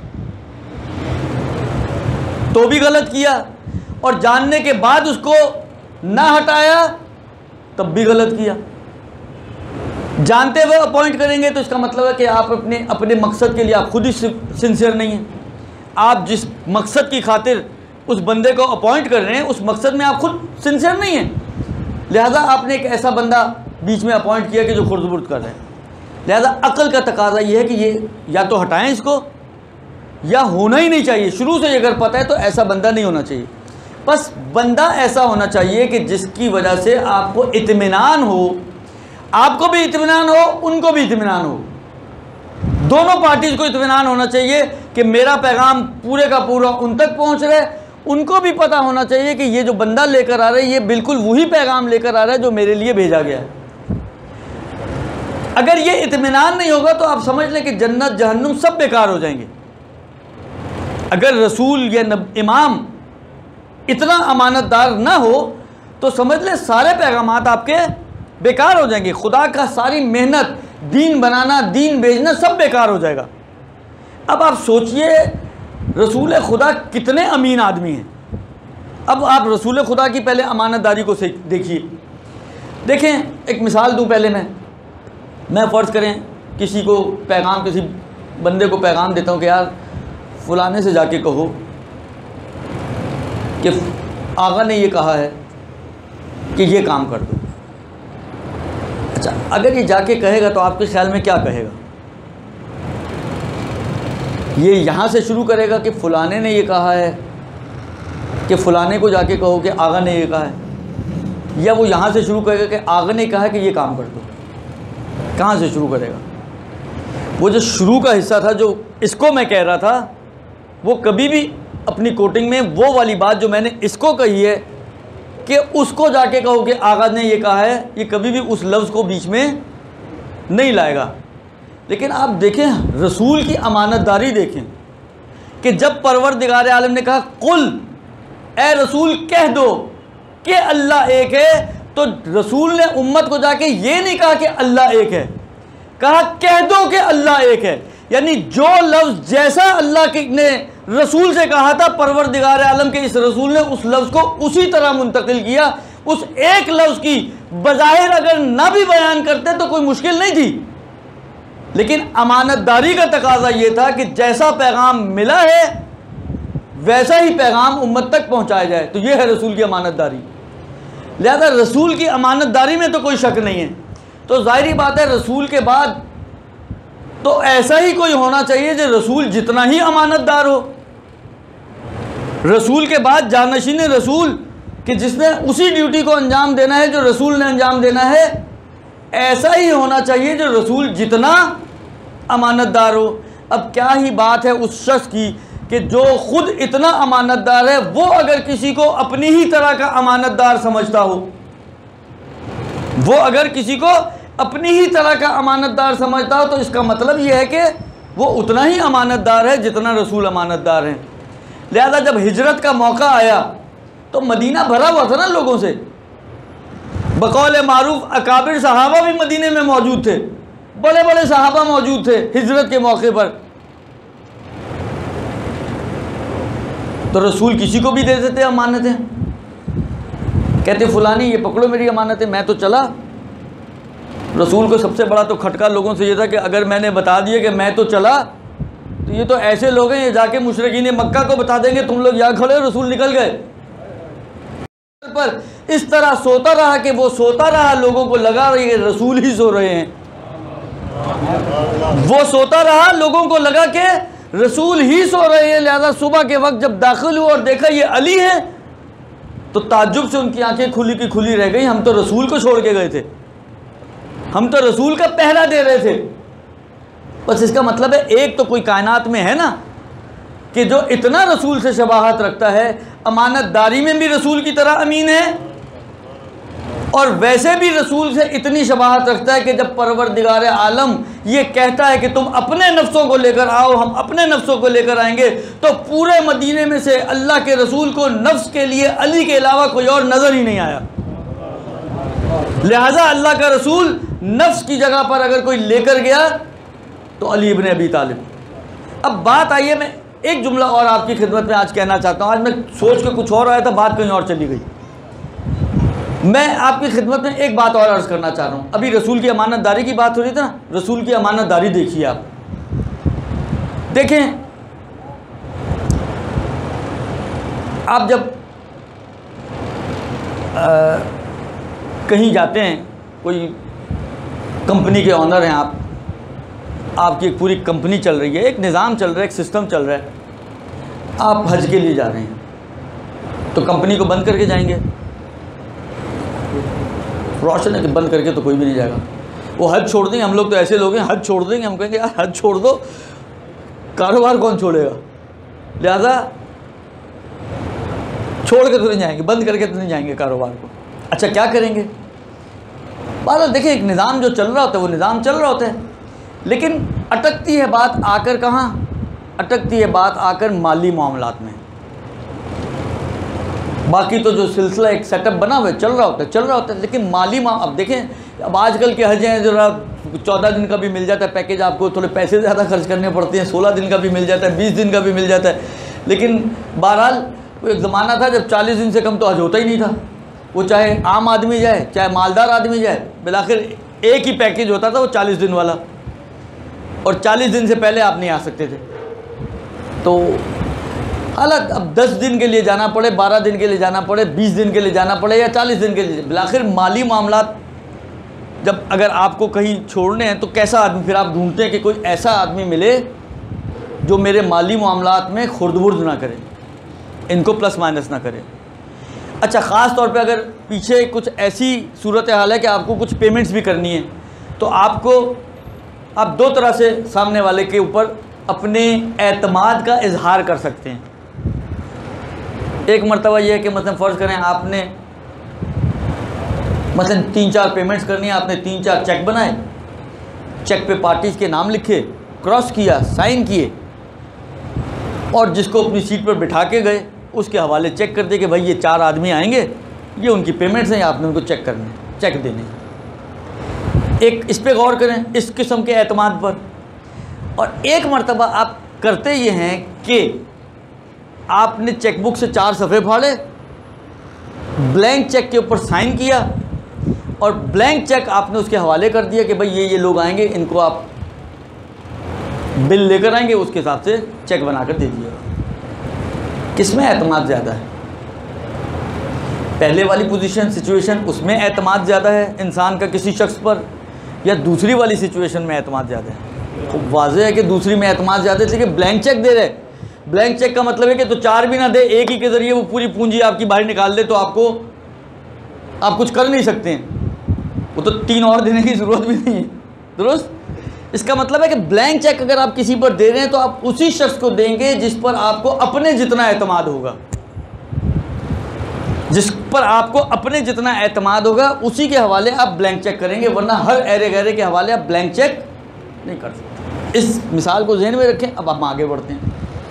तो भी गलत किया, और जानने के बाद उसको ना हटाया तब भी गलत किया। जानते हुए अपॉइंट करेंगे तो इसका मतलब है कि आप अपने अपने मकसद के लिए आप खुद ही सिंसियर नहीं हैं। आप जिस मकसद की खातिर उस बंदे को अपॉइंट कर रहे हैं उस मकसद में आप खुद सिंसियर नहीं हैं, लिहाजा आपने एक ऐसा बंदा बीच में अपॉइंट किया कि जो खुर्द-बुर्द कर रहे हैं। लिहाजा अक्ल का तकाजा ये है कि ये या तो हटाएं इसको या होना ही नहीं चाहिए। शुरू से अगर पता है तो ऐसा बंदा नहीं होना चाहिए। बस बंदा ऐसा होना चाहिए कि जिसकी वजह से आपको इत्मीनान हो, आपको भी इत्मीनान हो, उनको भी इत्मीनान हो, दोनों पार्टीज़ को इत्मीनान होना चाहिए कि मेरा पैगाम पूरे का पूरा उन तक पहुंच रहा है। उनको भी पता होना चाहिए कि ये जो बंदा लेकर आ रहा है ये बिल्कुल वही पैगाम लेकर आ रहा है जो मेरे लिए भेजा गया है। अगर ये इत्मीनान नहीं होगा तो आप समझ लें कि जन्नत जहन्नुम सब बेकार हो जाएंगे। अगर रसूल या नब इमाम इतना अमानतदार ना हो तो समझ लें सारे पैगामात आपके बेकार हो जाएंगे। खुदा का सारी मेहनत, दीन बनाना, दीन भेजना सब बेकार हो जाएगा। अब आप सोचिए रसूल खुदा कितने अमीन आदमी हैं। अब आप रसूल खुदा की पहले अमानतदारी को देखिए। देखें एक मिसाल दूं पहले मैं मैं फ़र्ज़ करें किसी को पैगाम, किसी बंदे को पैगाम देता हूं कि यार फलाने से जाके कहो कि आका ने ये कहा है कि ये काम कर दो। अच्छा, अगर ये जाके कहेगा तो आपके ख्याल में क्या कहेगा? ये यहाँ से शुरू करेगा कि फ़लाने ने ये कहा है कि फ़लाने को जाके कहो कि आगा ने ये कहा है, या वो यहाँ से शुरू करेगा कि आगा ने कहा है कि ये काम कर दो? कहाँ से शुरू करेगा? वो जो शुरू का हिस्सा था जो इसको मैं कह रहा था, वो कभी भी अपनी कोटिंग में वो वाली बात जो मैंने इसको कही है कि उसको जाके कहो कि आगा ने ये कहा है, ये कभी भी उस लफ्ज़ को बीच में नहीं लाएगा। लेकिन आप देखें रसूल की अमानतदारी देखें कि जब परवरदिगार आलम ने कहा कुल, ए रसूल कह दो कि अल्लाह एक है, तो रसूल ने उम्मत को जाके ये नहीं कहा कि अल्लाह एक है, कहा कह दो कि अल्लाह एक है। यानी जो लफ्ज़ जैसा अल्लाह के ने रसूल से कहा था, परवरदिगार आलम के इस रसूल ने उस लफ्ज़ को उसी तरह मुंतकिल किया। उस एक लफ्ज़ की बज़ाहिर अगर ना भी बयान करते तो कोई मुश्किल नहीं थी, लेकिन अमानतदारी का तकाजा ये था कि जैसा पैगाम मिला है वैसा ही पैगाम उम्मत तक पहुंचाया जाए। तो ये है रसूल की अमानतदारी। लिहाजा रसूल की अमानतदारी में तो कोई शक नहीं है। तो ज़ाहिरी बात है रसूल के बाद तो ऐसा ही कोई होना चाहिए जो रसूल जितना ही अमानतदार हो। रसूल के बाद जानशीन रसूल कि जिसने उसी ड्यूटी को अंजाम देना है जो रसूल ने अंजाम देना है, ऐसा ही होना चाहिए जो रसूल जितना अमानतदार हो। अब क्या ही बात है उस शख्स की कि जो खुद इतना अमानतदार है वो अगर किसी को अपनी ही तरह का अमानतदार समझता हो, वो अगर किसी को अपनी ही तरह का अमानतदार समझता हो, तो इसका मतलब ये है कि वो उतना ही अमानतदार है जितना रसूल अमानतदार हैं। लिहाजा जब हिजरत का मौका आया तो मदीना भरा हुआ था ना लोगों से। बकौल मारूफ अकाबिर सहाबा भी मदीने में मौजूद थे, बड़े बड़े सहाबा मौजूद थे हिजरत के मौके पर। तो रसूल किसी को भी दे देते अमानतें, कहते फुलानी ये पकड़ो मेरी अमानतें, मैं तो चला। रसूल को सबसे बड़ा तो खटका लोगों से ये था कि अगर मैंने बता दिया कि मैं तो चला तो ये तो ऐसे लोग हैं ये जाके मुशरिकीन मक्का को बता देंगे तुम लोग यहाँ खड़े हो, रसूल निकल गए। पर इस तरह सोता रहा कि वो सोता रहा, लोगों को लगा कि रसूल ही सो रहे हैं। वो सोता रहा, लोगों को लगा कि रसूल ही सो रहे हैं। लिहाजा सुबह के वक्त जब दाखिल हुआ और देखा ये अली है तो ताज्जुब से उनकी आंखें खुली की खुली रह गई। हम तो रसूल को छोड़ के गए थे, हम तो रसूल का पहरा दे रहे थे। बस इसका मतलब है एक तो कोई कायनात में है ना कि जो इतना रसूल से शबाहत रखता है, अमानतदारी में भी रसूल की तरह अमीन है और वैसे भी रसूल से इतनी शबाहत रखता है कि जब परवरदिगार आलम ये कहता है कि तुम अपने नफ्सों को लेकर आओ, हम अपने नफ्सों को लेकर आएंगे, तो पूरे मदीने में से अल्लाह के रसूल को नफ्स के लिए अली के अलावा कोई और नज़र ही नहीं आया। लिहाजा अल्लाह का रसूल नफ्स की जगह पर अगर कोई लेकर गया तो अली इब्न अबी तालिब। अब बात आइए, मैं एक जुमला और आपकी खिदमत में आज कहना चाहता हूँ। आज मैं सोच के कुछ और आया था, बात कहीं और चली गई। मैं आपकी खिदमत में एक बात और अर्ज़ करना चाह रहा हूँ। अभी रसूल की अमानतदारी की बात हो रही थी ना, रसूल की अमानतदारी देखिए आप। देखें, आप जब आ, कहीं जाते हैं, कोई कंपनी के ऑनर हैं आप, आपकी एक पूरी कंपनी चल रही है, एक निज़ाम चल रहा है, एक सिस्टम चल रहा है, आप हज के लिए जा रहे हैं तो कंपनी को बंद करके जाएंगे? रोशन है कि बंद करके तो कोई भी नहीं जाएगा। वो हज छोड़ देंगे। हम लोग तो ऐसे लोग हैं, हज छोड़ देंगे, हम कहेंगे यार हज छोड़ दो, कारोबार कौन छोड़ेगा? लिहाजा छोड़ के तो नहीं जाएंगे, बंद करके तो नहीं जाएंगे कारोबार को। अच्छा क्या करेंगे? बात देखिए, एक निज़ाम जो चल रहा होता है वो निज़ाम चल रहा होता है, लेकिन अटकती है बात आकर कहाँ? अटकती है बात आकर माली मामलात में। बाकी तो जो सिलसिला एक सेटअप बना हुआ है चल रहा होता है चल रहा होता है लेकिन माली माम अब देखें, अब आजकल के हज हैं जरा चौदह दिन का भी मिल जाता है पैकेज, आपको थोड़े पैसे ज़्यादा खर्च करने पड़ते हैं, सोलह दिन का भी मिल जाता है, बीस दिन का भी मिल जाता है। लेकिन बहरहाल वो एक ज़माना था जब चालीस दिन से कम तो हज होता ही नहीं था। वो चाहे आम आदमी जाए चाहे मालदार आदमी जाए, बिलाखिर एक ही पैकेज होता था वो चालीस दिन वाला, और चालीस दिन से पहले आप नहीं आ सकते थे। तो हालात अब दस दिन के लिए जाना पड़े, बारह दिन के लिए जाना पड़े, बीस दिन के लिए जाना पड़े या चालीस दिन के लिए, बिलाखिर माली मामलात जब अगर आपको कहीं छोड़ने हैं तो कैसा आदमी फिर आप ढूंढते हैं कि कोई ऐसा आदमी मिले जो मेरे माली मामलात में खुर्द-बुर्द ना करे, इनको प्लस माइनस ना करे। अच्छा, ख़ास तौर पे अगर पीछे कुछ ऐसी सूरत हाल है कि आपको कुछ पेमेंट्स भी करनी है तो आपको आप दो तरह से सामने वाले के ऊपर अपने एतमाद का इजहार कर सकते हैं। एक मरतबा यह है कि मतलब फ़र्ज़ करें आपने मतलब तीन चार पेमेंट्स करनी है, आपने तीन चार चेक बनाए, चेक पे पार्टीज़ के नाम लिखे, क्रॉस किया, साइन किए और जिसको अपनी सीट पर बिठा के गए उसके हवाले चेक कर दिए कि भाई ये चार आदमी आएंगे ये उनकी पेमेंट्स हैं, आपने उनको चेक करने, चेक देने। एक इस पे गौर करें, इस किस्म के एतमाद पर। और एक मर्तबा आप करते ये हैं कि आपने चेकबुक से चार सफ़े फाड़े, ब्लैंक चेक के ऊपर साइन किया और ब्लैंक चेक आपने उसके हवाले कर दिया कि भाई ये ये लोग आएंगे, इनको आप बिल लेकर आएंगे, उसके हिसाब से चेक बनाकर दे दीजिएगा। किसमें एतमाद ज़्यादा है? पहले वाली पोजीशन सिचुएशन, उसमें एतमाद ज़्यादा है इंसान का किसी शख्स पर, या दूसरी वाली सिचुएशन में एतमाद ज़्यादा है? तो वाज़ेह है कि दूसरी में एतमाद ज़्यादा है, लेकिन ब्लैंक चेक दे रहे। ब्लैंक चेक का मतलब है कि तो चार भी ना दे, एक ही के ज़रिए वो पूरी पूंजी आपकी बाहर निकाल दे, तो आपको आप कुछ कर नहीं सकते हैं, वो तो तीन और देने की ज़रूरत भी नहीं है। दुरुस्त? इसका मतलब है कि ब्लैंक चेक अगर आप किसी पर दे रहे हैं तो आप उसी शख्स को देंगे जिस पर आपको अपने जितना एतमाद होगा, जिस पर आपको अपने जितना एतमाद होगा उसी के हवाले आप ब्लैंक चेक करेंगे, वरना हर ऐरे गैरे के हवाले आप ब्लैंक चेक नहीं कर सकते। इस मिसाल को ज़हन में रखें। अब हम आगे बढ़ते हैं।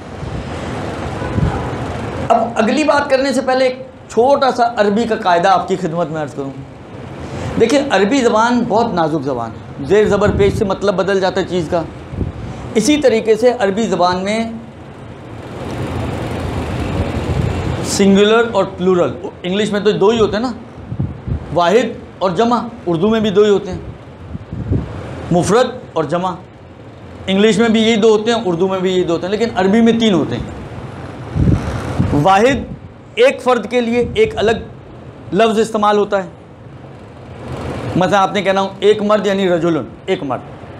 अब अगली बात करने से पहले एक छोटा सा अरबी का कायदा आपकी खिदमत में अर्ज़ करूँ। देखिए, अरबी ज़बान बहुत नाजुक ज़बान है, ज़ेर ज़बर पेश से मतलब बदल जाता है चीज़ का। इसी तरीके से अरबी ज़बान में सिंगुलर और प्लूरल, इंग्लिश में तो दो ही होते हैं ना, वाहिद और जमा, उर्दू में भी दो ही होते हैं, मुफरद और जमा। इंग्लिश में भी यही दो होते हैं, उर्दू में भी यही दो होते हैं, लेकिन अरबी में तीन होते हैं। वाहिद, एक फ़र्द के लिए एक अलग लफ्ज़ इस्तेमाल होता है। मतलब आपने कहना हो एक मर्द यानी रजुलन, एक मर्द।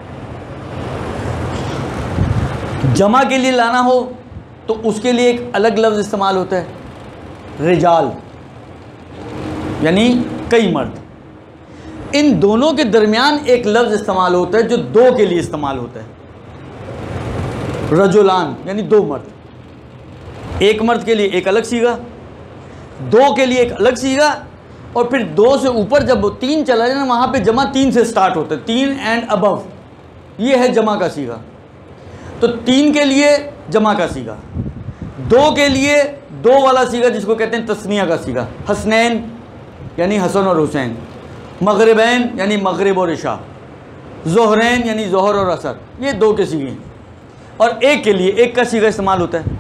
जमा के लिए लाना हो तो उसके लिए एक अलग लफ्ज़ इस्तेमाल होता है, रिजाल, यानी कई मर्द। इन दोनों के दरमियान एक लफ्ज़ इस्तेमाल होता है जो दो के लिए इस्तेमाल होता है, रजुलान, यानी दो मर्द। एक मर्द के लिए एक अलग सीगा, दो के लिए एक अलग सीगा, और फिर दो से ऊपर जब वो तीन चला जाए ना, वहाँ पे जमा तीन से स्टार्ट होता है, तीन एंड अबव, ये है जमा का सीगा। तो तीन के लिए जमा का सीगा, दो के लिए दो वाला सीगा जिसको कहते हैं तस्निया का सीगा, हसनैन यानी हसन और हुसैन, मगरिबैन यानी मगरिब और इशा, ज़ोहरैन यानी ज़ोहर और असर, ये दो के सीगे हैं। और एक के लिए एक का सीगा इस्तेमाल होता है।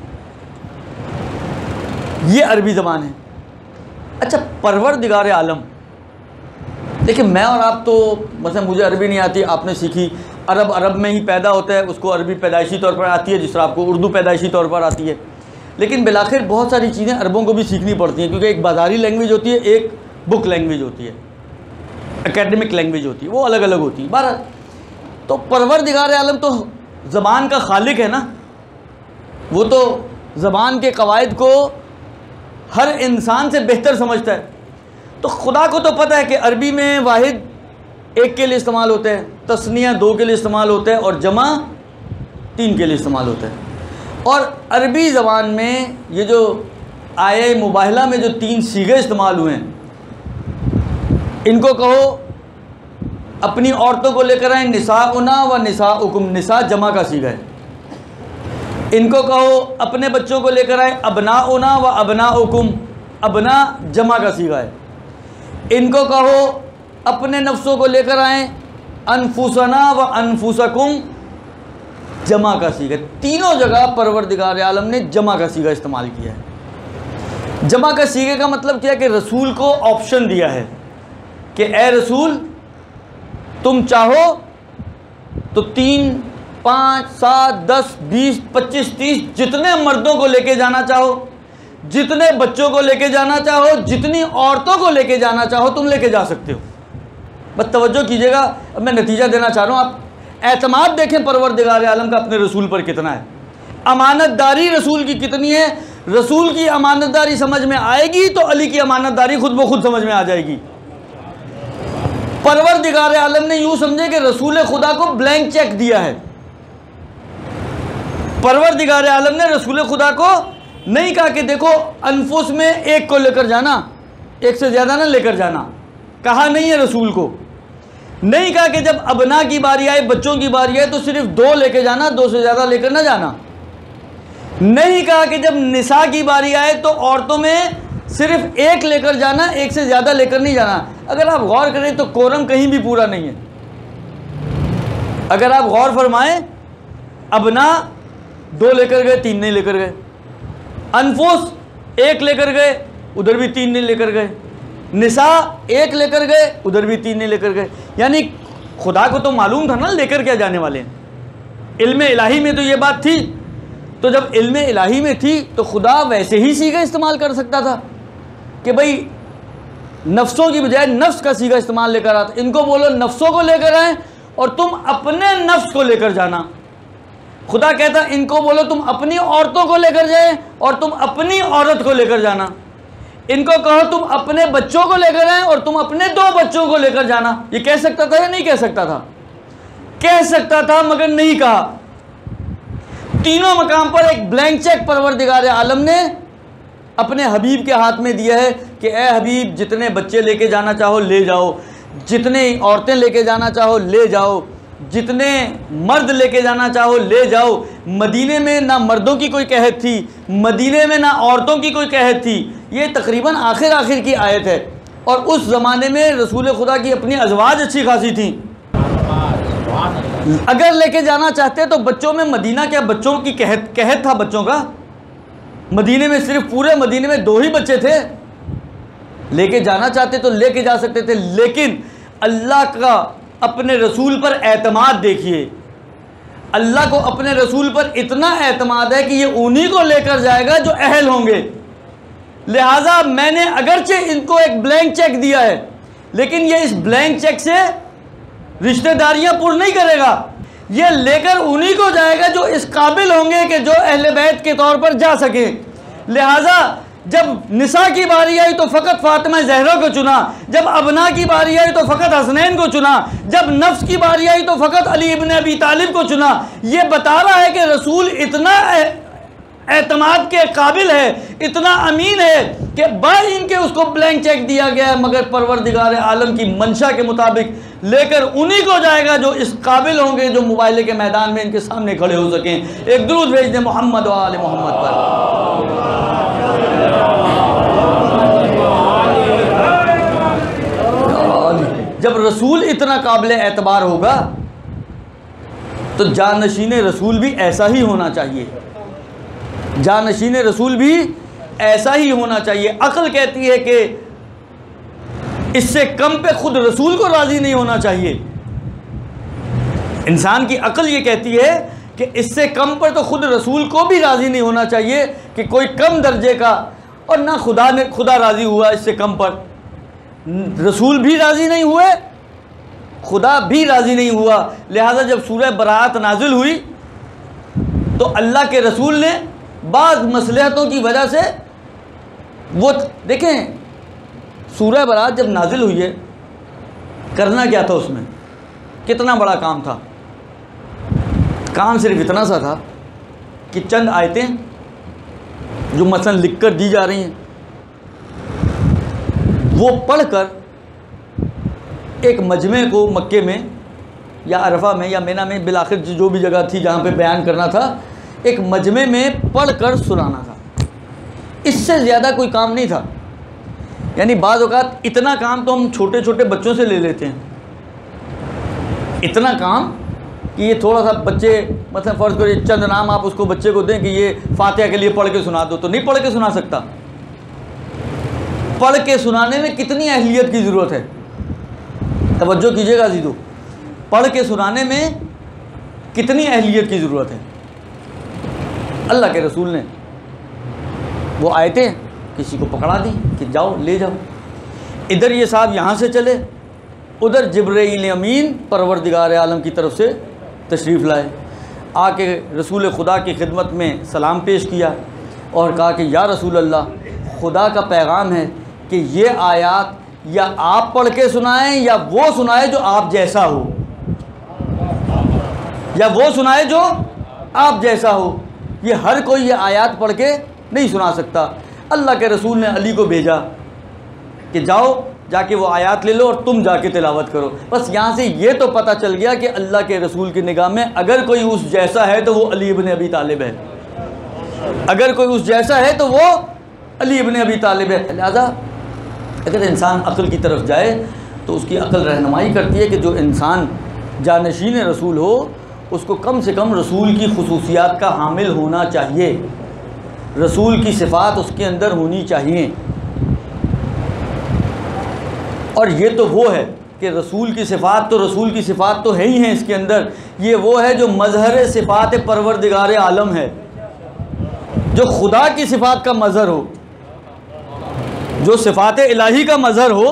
ये अरबी ज़बान है। अच्छा, परवरदिगार आलम, देखिए मैं और आप तो मतलब मुझे अरबी नहीं आती, आपने सीखी, अरब अरब में ही पैदा होता है, उसको अरबी पैदाइशी तौर पर आती है, जिस तरह आपको उर्दू पैदाइशी तौर पर आती है। लेकिन बिलाखिर बहुत सारी चीज़ें अरबों को भी सीखनी पड़ती हैं, क्योंकि एक बाज़ारी लैंग्वेज होती है, एक बुक लैंग्वेज होती है, एकेडमिक लैंग्वेज होती है, वो अलग अलग होती है। बहरहाल, तो परवरदिगार आलम तो ज़बान का खालिक है ना, वो तो ज़बान के कवायद को हर इंसान से बेहतर समझता है। तो खुदा को तो पता है कि अरबी में वाहिद एक के लिए इस्तेमाल होता है, तस्निया दो के लिए इस्तेमाल होता है, और जमा तीन के लिए इस्तेमाल होता है। और अरबी ज़बान में ये जो आये मुबाहला में जो तीन सीगे इस्तेमाल हुए हैं, इनको कहो अपनी औरतों को लेकर आए, निसाउना व निसाउकुम, निसा जमा का सीगा है। इनको कहो अपने बच्चों को लेकर आए, अबनाउना व अबनाउकुम, अबना जमा का सीगा है। इनको कहो अपने नफ्सों को लेकर आए, अनफुसना व अनफुसकुम, जमा का सीगा। तीनों जगह परवरदिगार आलम ने जमा का सीगा इस्तेमाल किया है। जमा का सीगे का मतलब क्या है कि रसूल को ऑप्शन दिया है कि ए रसूल, तुम चाहो तो तीन, पाँच, सात, दस, बीस, पच्चीस, तीस, जितने मर्दों को लेके जाना चाहो, जितने बच्चों को लेके जाना चाहो, जितनी औरतों को लेके जाना चाहो, तुम लेके जा सकते हो। बस तवज्जो कीजिएगा, अब मैं नतीजा देना चाह रहा हूँ। आप एतमाद देखें परवरदिगार आलम का अपने रसूल पर कितना है, अमानतदारी रसूल की कितनी है। रसूल की अमानतदारी समझ में आएगी तो अली की अमानतदारी खुद ब खुद समझ में आ जाएगी। परवरदिगार आलम ने यूँ समझे कि रसूल खुदा को ब्लैंक चेक दिया है। परवरदिगार आलम ने रसूल खुदा को नहीं कहा कि देखो अनफुस में एक को लेकर जाना, एक से ज़्यादा ना लेकर जाना, कहा नहीं है रसूल को। नहीं कहा कि जब अबना की बारी आए, बच्चों की बारी आए, तो सिर्फ दो लेके जाना, दो से ज़्यादा लेकर ना जाना। नहीं कहा कि जब निसा की बारी आए तो औरतों में सिर्फ एक लेकर जाना, एक से ज़्यादा लेकर नहीं जाना। अगर आप गौर करें तो कोरम कहीं भी पूरा नहीं है। अगर आप गौर फरमाएं, अबना दो लेकर गए, तीन नहीं लेकर गए। अनफुस एक लेकर गए, उधर भी तीन नहीं लेकर गए। निसा एक लेकर गए, उधर भी तीन नहीं लेकर गए। यानी खुदा को तो मालूम था ना लेकर क्या जाने वाले हैं। इल्मे इलाही में तो ये बात थी। तो जब इल्मे इलाही में थी तो खुदा वैसे ही सीगा इस्तेमाल कर सकता था कि भाई नफ्सों की बजाय नफ्स का सीगा इस्तेमाल लेकर आता। इनको बोलो नफ्सों को लेकर आए और तुम अपने नफ्स को लेकर जाना। खुदा कहता इनको बोलो तुम अपनी औरतों को लेकर जाए और तुम अपनी औरत को लेकर जाना। इनको कहो तुम अपने बच्चों को लेकर आए और तुम अपने दो बच्चों को लेकर जाना। ये कह सकता था या नहीं कह सकता था? कह सकता था, मगर नहीं कहा। तीनों मकाम पर एक ब्लैंक चेक परवरदिगार आलम ने अपने हबीब के हाथ में दिया है कि ए हबीब, जितने बच्चे लेके जाना चाहो ले जाओ, जितने औरतें लेके जाना चाहो ले जाओ, जितने मर्द लेके जाना चाहो ले जाओ। मदीने में ना मर्दों की कोई कहत थी, मदीने में ना औरतों की कोई कहत थी। ये तकरीबन आखिर आखिर की आयत है। और उस ज़माने में रसूल खुदा की अपनी अज़वाज अच्छी खासी थी। अगर लेके जाना चाहते तो बच्चों में, मदीना क्या बच्चों की कहत कहत था बच्चों का? मदीने में सिर्फ पूरे मदीने में दो ही बच्चे थे। लेके जाना चाहते तो लेके जा सकते थे, लेकिन अल्लाह का अपने रसूल पर एतमाद देखिए। अल्लाह को अपने रसूल पर इतना एतमाद है कि ये उन्हीं को लेकर जाएगा जो अहल होंगे। लिहाजा मैंने अगरचे इनको एक ब्लैंक चेक दिया है, लेकिन ये इस ब्लैंक चेक से रिश्तेदारियां पूर्ण नहीं करेगा। ये लेकर उन्हीं को जाएगा जो इस काबिल होंगे कि जो अहले बैत के तौर पर जा सके। लिहाजा जब निसा की बारी आई तो फ़कत फातिमा ज़हरा को चुना, जब अबना की बारी आई तो फ़कत हसनैन को चुना, जब नफ्स की बारी आई तो फ़कत अली इब्न अबी तालिब को चुना। ये बता रहा है कि रसूल इतना एतमाद के काबिल है, इतना अमीन है कि बाई इनके उसको ब्लैंक चेक दिया गया है, मगर परवरदिगार आलम की मंशा के मुताबिक लेकर उन्हीं को जाएगा जो इस काबिल होंगे, जो मुबाइले के मैदान में इनके सामने खड़े हो सकें। एक दुरूद भेज दें मोहम्मद व आले मोहम्मद पर। जब रसूल इतना काबिल एतबार होगा तो जानशीन रसूल भी ऐसा ही होना चाहिए। जानशीन रसूल भी ऐसा ही होना चाहिए। अक्ल कहती है कि इससे कम पे खुद रसूल को राज़ी नहीं होना चाहिए। इंसान की अक्ल ये कहती है कि इससे कम पर तो खुद रसूल को भी राज़ी नहीं होना चाहिए कि कोई कम दर्जे का, और ना खुदा ने खुदा राज़ी हुआ इससे कम पर। रसूल भी राज़ी नहीं हुए, खुदा भी राज़ी नहीं हुआ। लिहाजा जब सूरह बरात नाजिल हुई तो अल्लाह के रसूल ने बाज़ मसलहतों की वजह से, वो देखें सूरह बरात जब नाजिल हुई है, करना क्या था उसमें, कितना बड़ा काम था। काम सिर्फ इतना सा था कि चंद आयतें जो मसलन लिख कर दी जा रही हैं वो पढ़कर एक मजमे को मक्के में या अरफा में या मिना में, बिलाखिर जो भी जगह थी जहाँ पे बयान करना था, एक मजमे में पढ़कर सुनाना था। इससे ज़्यादा कोई काम नहीं था। यानी बाज़ औक़ात इतना काम तो हम छोटे छोटे बच्चों से ले लेते हैं, इतना काम कि ये थोड़ा सा बच्चे, मतलब फ़र्ज़ करो चंद नाम आप उसको बच्चे को दें कि ये फातिहा के लिए पढ़ के सुना दो, तो नहीं पढ़ के सुना सकता। पढ़ के सुनाने में कितनी अहलियत की ज़रूरत है, तवज्जो कीजिएगा अज़ीज़ों। पढ़ के सुनाने में कितनी अहलियत की ज़रूरत है। अल्लाह के रसूल ने वो आयतें किसी को पकड़ा दी कि जाओ ले जाओ। इधर ये साहब यहाँ से चले, उधर जिब्रील अमीन परवरदिगार आलम की तरफ से तशरीफ़ लाए, आके रसूल खुदा की खिदमत में सलाम पेश किया और कहा कि या रसूल अल्लाह, खुदा का पैगाम है कि ये आयात या आप पढ़ के सुनाएं या वो सुनाए जो आप जैसा हो, या वो सुनाए जो आप जैसा हो। ये हर कोई ये आयात पढ़ के नहीं सुना सकता। अल्लाह के रसूल ने अली को भेजा कि जाओ जाके वो आयात ले लो और तुम जाके तिलावत करो। बस यहाँ से ये तो पता चल गया कि अल्लाह के रसूल की निगाह में अगर कोई उस जैसा है तो वो अली इब्न अबी तालिब है, अगर कोई उस जैसा है तो वो अली इब्न अबी तालिब है। लिहाजा अगर इंसान अक्ल की तरफ जाए तो उसकी अक्ल रहनुमाई करती है कि जो इंसान जानशीन रसूल हो उसको कम से कम रसूल की खुसूसियात का हामिल होना चाहिए, रसूल की सिफ़ात उसके अंदर होनी चाहिए। और ये तो वो है कि रसूल की सिफ़ात तो रसूल की सिफ़ात तो है ही हैं इसके अंदर। ये वो है जो मज़हर सिफ़ात परवरदिगार आलम है, जो खुदा की सिफ़ात का मज़हर हो, जो सिफ़ात इलाही का मज़हर हो,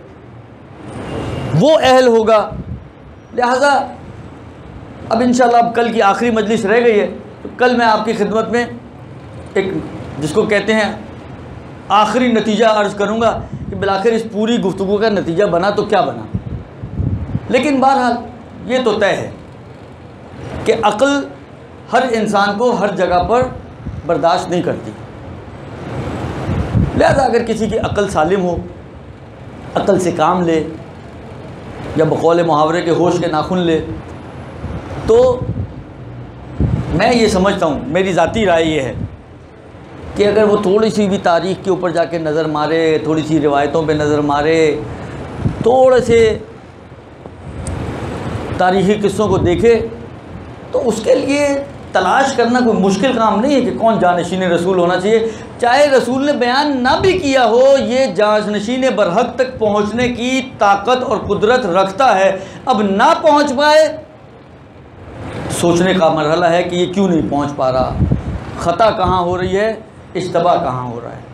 वो अहल होगा। लिहाजा अब इंशाअल्लाह अब कल की आखिरी मजलिस रह गई है, तो कल मैं आपकी खिदमत में एक जिसको कहते हैं आखिरी नतीजा अर्ज़ करूँगा कि बिलाखिर इस पूरी गुफ्तगू का नतीजा बना तो क्या बना। लेकिन बहरहाल ये तो तय है कि अक्ल हर इंसान को हर जगह पर बर्दाश्त नहीं करती। लिहाजा अगर किसी की अक्ल सालिम हो, अक्ल से काम ले, या बकौल मुहावरे के होश के नाखून ले, तो मैं ये समझता हूँ, मेरी ज़ाती राय ये है कि अगर वो थोड़ी सी भी तारीख़ के ऊपर जाके नज़र मारे, थोड़ी सी रिवायतों पे नज़र मारे, थोड़े से तारीख़ी किस्सों को देखे, तो उसके लिए तलाश करना कोई मुश्किल काम नहीं है कि कौन जानशीन रसूल होना चाहिए। चाहे रसूल ने बयान ना भी किया हो, ये जानशीन बरहक तक पहुँचने की ताकत और कुदरत रखता है। अब ना पहुँच पाए, सोचने का मरहला है कि ये क्यों नहीं पहुँच पा रहा, ख़ता कहाँ हो रही है, इज्तबा कहाँ हो रहा है।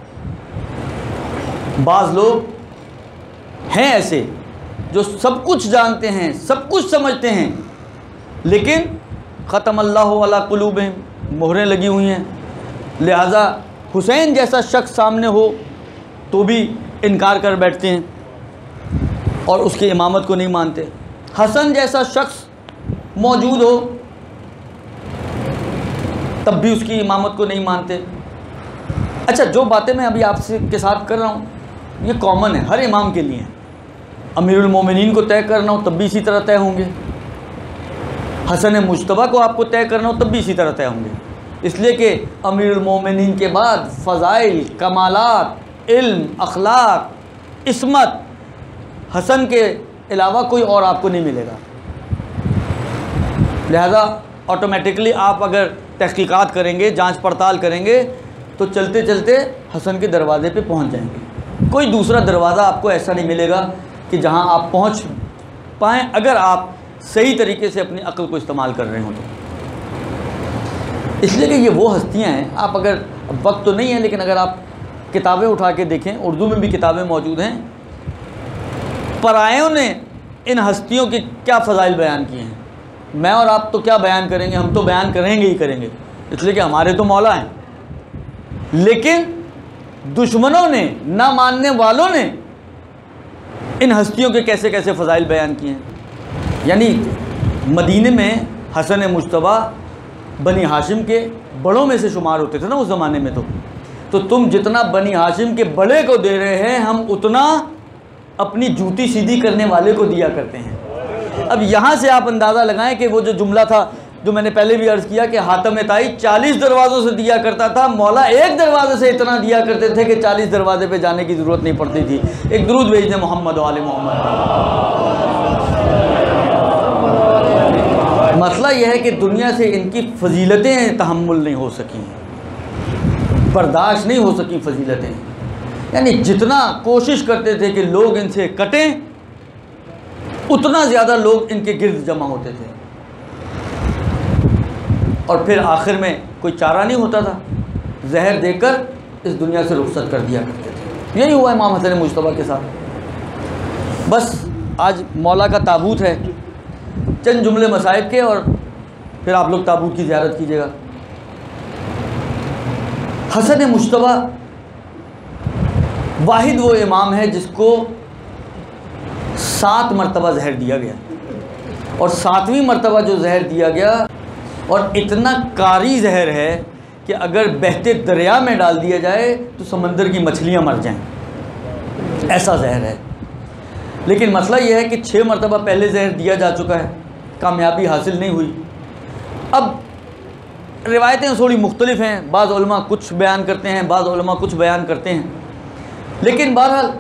बाज़ लोग हैं ऐसे जो सब कुछ जानते हैं, सब कुछ समझते हैं, लेकिन ख़तमल्लाहु अला क़ुलूबिहिम, मोहरें लगी हुई हैं। लिहाजा हुसैन जैसा शख्स सामने हो तो भी इनकार कर बैठते हैं और उसकी इमामत को नहीं मानते। हसन जैसा शख्स मौजूद हो तब भी उसकी इमामत को नहीं मानते। अच्छा, जो बातें मैं अभी आपसे के साथ कर रहा हूँ ये कॉमन है, हर इमाम के लिए। अमीरुल मोमिनीन को तय करना हो तब भी इसी तरह तय होंगे, हसन मुज्तबा को आपको तय करना हो तब भी इसी तरह तय होंगे। इसलिए कि अमीरुल मोमिनीन के बाद फ़ज़ाइल, कमालात, इल्म, अखलाक, इस्मत, हसन के अलावा कोई और आपको नहीं मिलेगा। लिहाजा ऑटोमेटिकली आप अगर तहक़ीक़ात करेंगे, जांच पड़ताल करेंगे, तो चलते चलते हसन के दरवाज़े पे पहुंच जाएंगे। कोई दूसरा दरवाज़ा आपको ऐसा नहीं मिलेगा कि जहां आप पहुंच पाएँ, अगर आप सही तरीके से अपनी अक्ल को इस्तेमाल कर रहे हो तो। इसलिए कि ये वो हस्तियां हैं, आप अगर वक्त तो नहीं है लेकिन अगर आप किताबें उठा के देखें, उर्दू में भी किताबें मौजूद हैं, परायों ने इन हस्तियों के क्या फ़ज़ाइल बयान किए हैं। मैं और आप तो क्या बयान करेंगे, हम तो बयान करेंगे ही करेंगे, इसलिए कि हमारे तो मौला हैं। लेकिन दुश्मनों ने, ना मानने वालों ने इन हस्तियों के कैसे कैसे फ़ज़ाइल बयान किए हैं। यानी मदीने में हसन मुज्तबा बनी हाशिम के बड़ों में से शुमार होते थे ना उस ज़माने में। तो तो तुम जितना बनी हाशिम के बड़े को दे रहे हैं, हम उतना अपनी जूती सीधी करने वाले को दिया करते हैं। अब यहाँ से आप अंदाज़ा लगाएं कि वो जो जुमला था जो मैंने पहले भी अर्ज़ किया कि हातम ताई चालीस दरवाज़ों से दिया करता था, मौला एक दरवाज़े से इतना दिया करते थे कि चालीस दरवाज़े पे जाने की ज़रूरत नहीं पड़ती थी। एक दुरूद भेज दें मोहम्मद वाले मोहम्मद। मसला यह है कि दुनिया से इनकी फ़जीलतें तहम्मुल नहीं हो सकी, बर्दाश्त नहीं हो सकी फ़जीलतें। यानी जितना कोशिश करते थे कि लोग इनसे कटें, उतना ज़्यादा लोग इनके गिर्द जमा होते थे और फिर आखिर में कोई चारा नहीं होता था, जहर देकर इस दुनिया से रुखसत कर दिया करते थे। यही हुआ इमाम हसन मुज्तबा के साथ। बस आज मौला का ताबूत है, चंद जुमले मसाइब के और फिर आप लोग ताबूत की ज़ियारत कीजिएगा। हसन मुज्तबा वाहिद वो इमाम है जिसको सात मरतबा जहर दिया गया और सातवीं मरतबा जो जहर दिया गया और इतना कारी जहर है कि अगर बहते दरिया में डाल दिया जाए तो समंदर की मछलियां मर जाएं, ऐसा जहर है। लेकिन मसला यह है कि छः मरतबा पहले जहर दिया जा चुका है, कामयाबी हासिल नहीं हुई। अब रिवायतें थोड़ी मुख्तलिफ हैं, बाज़ उलमा कुछ बयान करते हैं, बाज़ उलमा कुछ बयान करते हैं, लेकिन बहरहाल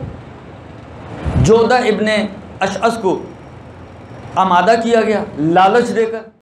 जोदा इब्ने अशअस को आमादा किया गया लालच देकर।